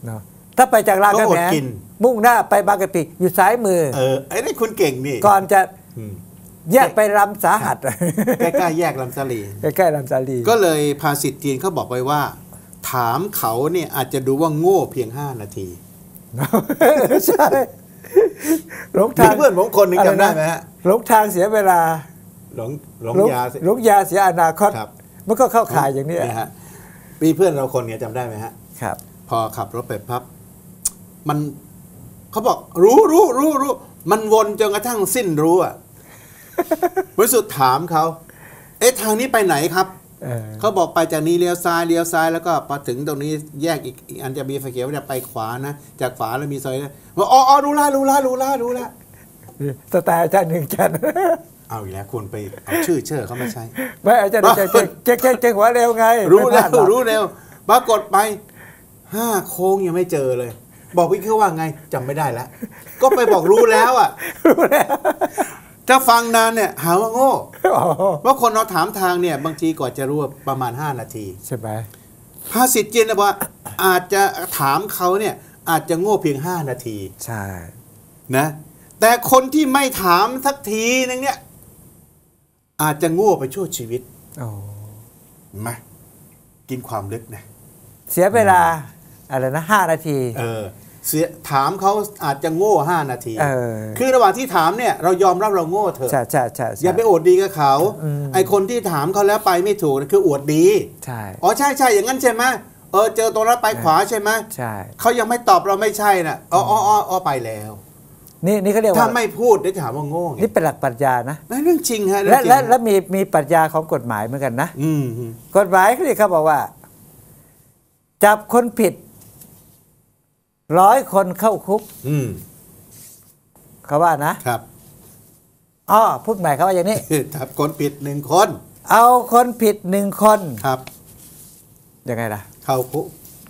เนาะถ้าไปจากรามก็คำอดแหงกินมุ่งหน้าไปบางกะปิอยู่ซ้ายมือเออไอ้นี่คุณเก่งนี่ก่อนจะอืมแยกไปรำสาหัสใกล้ๆแยกลำสาลีใกล้ๆรำสาลีก็เลยภาษิตจีนเขาบอกไว้ว่า ถามเขาเนี่ยอาจจะดูว่าโง่เพียงห้านาทีใช่หลงมีทางเพื่อนผมคนหนึงจำได้ไหมฮะหลงทางเสียเวลาหลงหลงหลงยาหลงยาเสียอนาคตครับมันก็เข้าข่ายอย่างนี้นี่ฮะมีเพื่อนเราคนเนี้ยจำได้ไหมฮะครับพอขับรถไปพับ มันเขาบอกรู้รู้รู้รู้มันวนจนกระทั่งสิ้นรู้อ่ะ บริสุทธิ์ถามเขาเอ๊ะทางนี้ไปไหนครับเออเขาบอกไปจากนี้เลี้ยวซ้ายเลี้ยวซ้ายแล้วก็พอถึงตรงนี้แยกอีกอีกอันจะมีไฟเขียวจะไปขวานะจากขวาแล้วมีซอยนะว่าอ๋ออ๋อรู้ละรู้ละรู้ละรู้ละสไตล์อาจารย์หนึ่งจันเอาอีกแล้วคุณไปเอาชื่อเชื่อเขามาใช้ไม่อาจารย์หนึ่งจันเจ๊เจ๊เจ๊เจ๊หัวเร็วไงรู้ไม่พแล้ลาว ดหรอกรู้เร็วปรากฏไปห้าโค้งยังไม่เจอเลย บอกพี่เขาว่าไงจำไม่ได้แล้ว ก็ไปบอกรู้แล้วอ่ะรู้แล้วถ้าฟังนานเนี่ยหาว่าโง่อ๋อเพราะคนเราถามทางเนี่ยบางทีกว่าจะรู้ประมาณห้านาทีใช่ไหมภาษิตจีนนะว่าอาจจะถามเขาเนี่ยอาจจะโง่เพียงห้านาทีใช่นะแต่คนที่ไม่ถามสักทีนึงเนี่ยอาจจะโง่ไปชั่วชีวิตโอ้มากินความลึกนะเสียเวลาอะไรนะห้านาทีเออเสียถามเขาอาจจะโง่ห้านาทีเออคือระหว่างที่ถามเนี่ยเรายอมรับเราโง่เถอะใช่ใช่ใช่อย่าไปอวดดีกับเขาอืมไอคนที่ถามเขาแล้วไปไม่ถูกคืออวดดีใช่อ๋อใช่ใช่อย่างนั้นใช่ไหมเออเจอตรงนั้นไปขวาใช่ไหมใช่เขายังไม่ตอบเราไม่ใช่นะอ๋ออ๋ออ๋ออ๋อไปแล้วนี่นี่เขาเรียกถ้าว่าไม่พูดเดี๋ยวจะถามว่าโง่ไงนี่เป็นหลักปรัชญานะไม่เรื่องจริงฮะและเรื่องจริงและและมีมีปรัชญาของกฎหมายเหมือนกันนะอืมอืมกฎหมายเขาเรียกเขาบอกว่า จับคนผิดร้อยคนเข้าคุกอืมเขาว่านะครับ อ๋อพูดใหม่เขาว่าอย่างนี้จับคนผิดหนึ่งคนเอาคนผิดหนึ่งคนครับยังไงล่ะเข้าคุก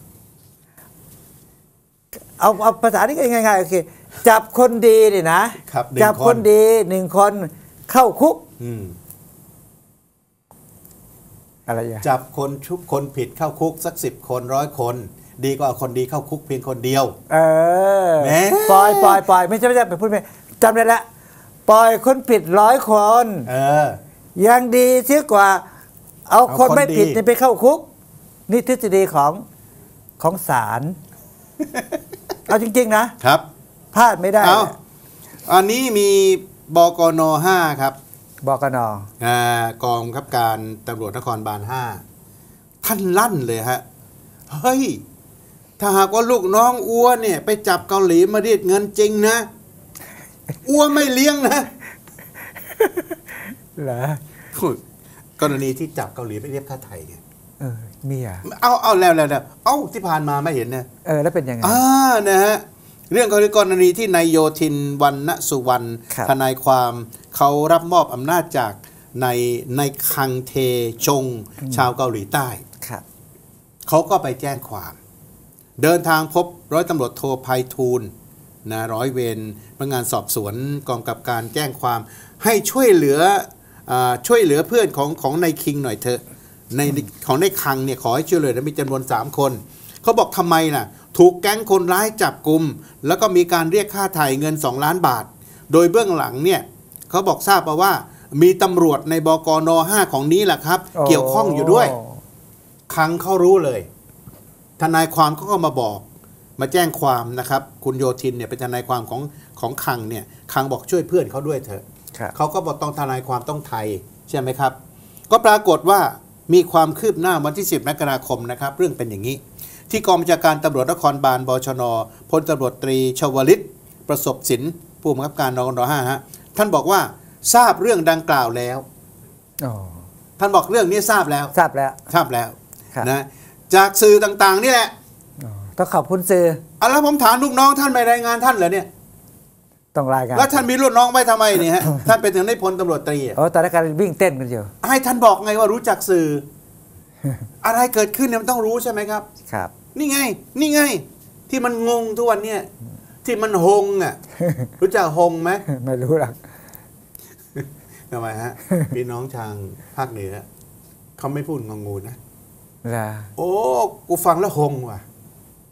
เอาเอาภาษาที่ง่ายๆโอเคจับคนดีนี่นะครับหนึ่งจับคนดีหนึ่งคนเข้าคุกอืมอะไรอย่างจับคนชุบคนผิดเข้าคุกสักสิบคนร้อยคน ดีกว่าเอาคนดีเข้าคุกเพียงคนเดียวเออแหมปล่อยปล่อยปล่อยไม่ใช่ไม่ใช่ไปพูดไม่จำได้ละปล่อยคนผิดร้อยคนเออยังดีเสียกว่า เอาเอาคนคนไม่ผิดดีเนี่ยไปเข้าคุก นี่ทฤษฎีของของศาล เอาจริง ๆ นะครับ พลาดไม่ได้เอาอันนี้มีบกนห้าครับบกนอ่ากองบังคับการตำรวจนครบาลห้าท่านลั่นเลยฮะ เฮ้ย ถ้าหากว่าลูกน้องอัวเนี่ย ไปจับเกาหลีมาเรียกเงินจริงนะ อัวไม่เลี้ยงนะเหรอกรณีที่จับเกาหลีไปเรียกค่าไทยไงเออมีอ่ะเอาเอาแล้วแล้วแล้วเอ้าที่ผ่านมาไม่เห็นนะเออแล้วเป็นยังไงอ่านะฮะเรื่องกรณีที่นายโยธินวรรณสุวรรณครับทนายความเขารับมอบอำนาจจากในในคังเทชง ชาวเกาหลีใต้ครับเขาก็ไปแจ้งความ เดินทางพบร้อยตำรวจโทไพฑูรย์นะร้อยเวรพนักงานสอบสวนกองกับการแจ้งความให้ช่วยเหลืออาช่วยเหลือเพื่อนของของนายคิงหน่อยเถอะในของนายคังเนี่ยขอให้ช่วยเหลือมีจำนวนสามคนเขาบอกทำไมล่ะถูกแก๊งคนร้ายจับกลุ่มแล้วก็มีการเรียกค่าไถ่เงินสองล้านบาท โดยเบื้องหลังเนี่ยเขาบอกทราบมาว่ามีตำรวจในบกนห้าของนี้แหละครับ เกี่ยวข้องอยู่ด้วย คังเขารู้เลย ทนายความเขาก็มาบอกมาแจ้งความนะครับคุณโยธินเนี่ยเป็นทนายความของของคังเนี่ยคังบอกช่วยเพื่อนเขาด้วยเถอะครับเขาก็บอกต้องทนายความต้องไทยใช่ไหมครับก็ปรากฏว่ามีความคืบหน้าวันที่สิบมกราคมนะครับเรื่องเป็นอย่างนี้ ที่กองบัญชาการตำรวจนครบาลบชนพลตำรวจตรีชวลิตประสบสินผู้บังคับการนนห้าฮะท่านบอกว่าทราบเรื่องดังกล่าวแล้วอ๋อท่านบอกเรื่องนี้ทราบแล้วทราบแล้วทราบแล้วครับนะจากสื่อต่างๆนี่แหละอ๋อต้องขอบคุณสื่ออ่ะแล้วผมถามลูกน้องท่านไม่รายงานท่านเหรอเนี่ยต้องรายงานแล้วท่านมีลูกน้องไว้ทำไมเนี่ยฮะ ท่านเป็นถึงได้พลตำรวจตรีอ่ะโอ้ตอนแรกการวิ่งเต้นกันอยู่ให้ท่านบอกไงว่ารู้จักสื่อ อะไรเกิดขึ้นเนี่ยมันต้องรู้ใช่ไหมครับครับนี่ไง นี่ไง ที่มันงงทุกวันเนี่ยที่มันฮงอ่ะ รู้จักฮงไหมไม่รู้หรอกทำไมฮะ พี่น้องทางภาคเหนือเขาไม่พูดงงงูนะล่ะโอ้กูฟังแล้วฮงว่ะ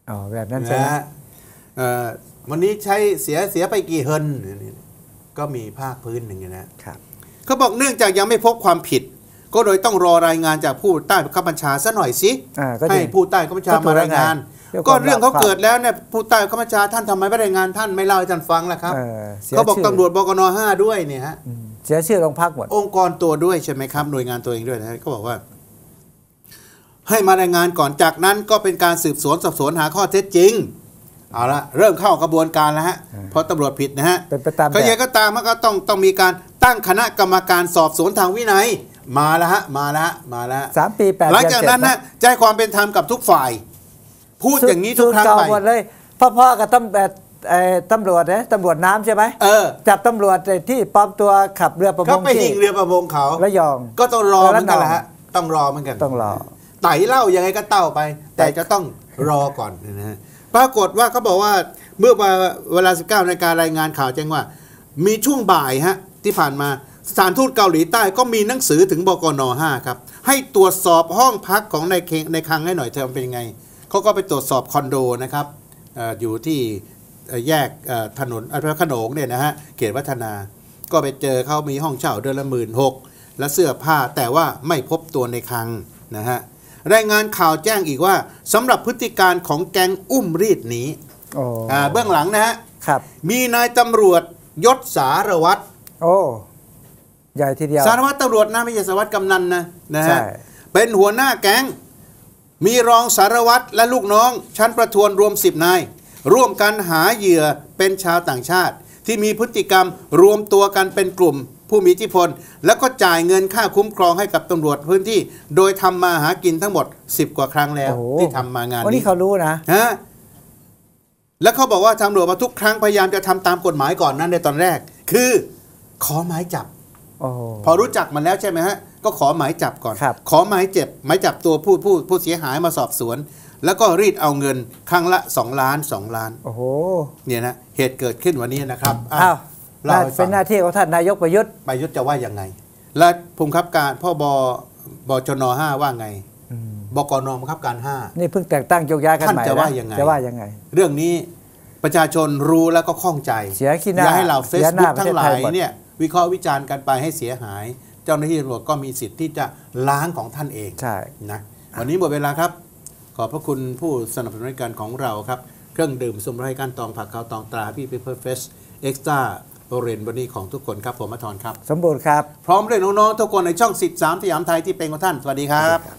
อ๋อแบบนั้นใช่ไหมนะฮะเอ่อวันนี้ใช้เสียเสียไปกี่เฮิร์นก็มีภาคพื้นหนึ่งนะครับเขาบอกเนื่องจากยังไม่พบความผิด ก็โดยต้องรอรายงานจากผู้ใต้บังคับบัญชาซะหน่อยสิอ่าก็จริงให้ผู้ใต้บังคับบัญชามารายงานก็ถูกก็เรื่องเขาความเกิดแล้วเนี่ยผู้ใต้บังคับบัญชาท่านทำไมไม่รายงานท่านไม่เล่าให้ท่านฟังล่ะครับเออสียเขาบอกชื่ตำรวจบกนห้าด้วยเนี่ยฮะอืมเสียชื่อโรงพักหมดองค์กรตัวด้วยใช่ไหมครับหน่วยงานตัวเองด้วยนะเขาบอกว่า ให้มารายงานก่อนจากนั้นก็เป็นการสืบสวนสอบสวนหาข้อเท็จจริงเอาละเริ่มเข้ากระบวนการแล้วฮะเพราะตำรวจผิดนะฮะเป็นไปตามแบบก็ยังก็ตามมันก็ต้องต้องมีการตั้งคณะกรรมการสอบสวนทางวินัยมาแล้วฮะมาแล้วฮะมาแล้วสามปีแปดหลังจากนั้นนะจะให้ความเป็นธรรมกับทุกฝ่าย พูดอย่างนี้ทุกครั้งสูตไปเก่าหมดเลยพ่อๆกับตำรวจเอ่อตำรวจนะตำรวจน้ำใช่ไหมเออจับตำรวจที่ปลอมตัวขับเรือประมเขางไปที่ยิงเรือประมงเขาระยองก็ต้องรอเหมือนกันระนองแหละฮะต้องรอเหมือนกันต้องรอไต่เล่ายังไงก็เต้าไป แต่จะต้องรอก่อนนะฮะปรากฏว่าเขาบอกว่าเมื่อเวลา สิบเก้านาฬิการายงานข่าวแจ้งว่า มีช่วงบ่ายฮะที่ผ่านมาสถานทูตเกาหลีใต้ก็มีหนังสือถึงบกนห้าครับให้ตรวจสอบห้องพักของนายเคงในคลังให้หน่อยเธอเป็นยังไงเขาก็ไปตรวจสอบคอนโดนะครับเอออยู่ที่เอ่อแยกเอ่อถนนพระโขนงเนี่ยนะฮะเขตวัฒนา ก็ไปเจอเขามีห้องเช่าเดือนละหมื่นหกและเสื้อผ้าแต่ว่าไม่พบตัวในคลังนะฮะรายงานข่าวแจ้งอีกว่าสำหรับพฤติการของแก๊งอุ้มรีดหนีโอ้อ่าเบื้องหลังนะฮะครับมีนายตำรวจยศสารวัตรโอ้ใหญ่ทีเดียวสารวัตรตำรวจนะไม่ใช่สารวัตรกำนันนะนะใช่ฮะเป็นหัวหน้าแก๊งมีรองสารวัตรและลูกน้องชั้นประทวนรวมสิบนายร่วมกันหาเหยื่อเป็นชาวต่างชาติ ที่มีพฤติกรรมรวมตัวกันเป็นกลุ่มผู้มีอิทธิพลแล้วก็จ่ายเงินค่าคุ้มครองให้กับตำรวจพื้นที่ โดยทำมาหากินทั้งหมดสิบกว่าครั้งแล้วโอ้โหที่ทำมางานวันนี้นี้เขารู้นะฮะแล้วเขาบอกว่าตำรวจมาทุกครั้งพยายามจะทำตามกฎหมายก่อนนั้นในตอนแรก คือขอหมายจับโอ้พอรู้จักมันแล้วใช่ไหมฮะก็ขอหมายจับก่อนครับขอหมายเจ็บหมายจับตัวผู้ผู้ผู้เสียหายมาสอบสวน แล้วก็รีดเอาเงินครั้งละสองล้านสองล้านโอ้โหเนี่ยนะเหตุเกิดขึ้นวันนี้นะครับะอ้าวเล่าให้ฟัเป็งนหน้าที่ของท่านนายกประยุทธ์ประยุทธ์จะว่ายังไง และภูมิคับการพ่อบอบชนห้าว่าไงอืมบกนบังคับการห้านี่เพิ่งแต่งตั้งโยกย้ายกันท่านใหม่จะนะว่ายังไงจะว่ายังไงเรื่องนี้ประชาชนรู้แล้วก็ข้องใจเสียขี้หน้าอย่าให้เราเฟเสีซยหบุ๊น้ากทั้งหลายประเทศไทยหมดเนี่ยวิเคราะห์วิจารณ์กันไปให้เสียหาย เจ้าหน้าที่ตำรวจก็มีสิทธิ์ที่จะล้างของท่านเองใช่นะวันนี้หมดเวลาครับ ขอบพระคุณผู้สนับสนุนรายการของเราครับ เครื่องดื่มสมุนไพรก้านตองผักขาวตองตราพี่เปเปอร์เฟสเอ็กซ์ตร้าโอเรนวันนี้ของทุกคนครับผมมาทอนครับสมบูรณ์ครับพร้อมด้วยน้องๆทุกคนในช่องสิบสามสยามไทยที่เป็นของท่านสวัสดีครับ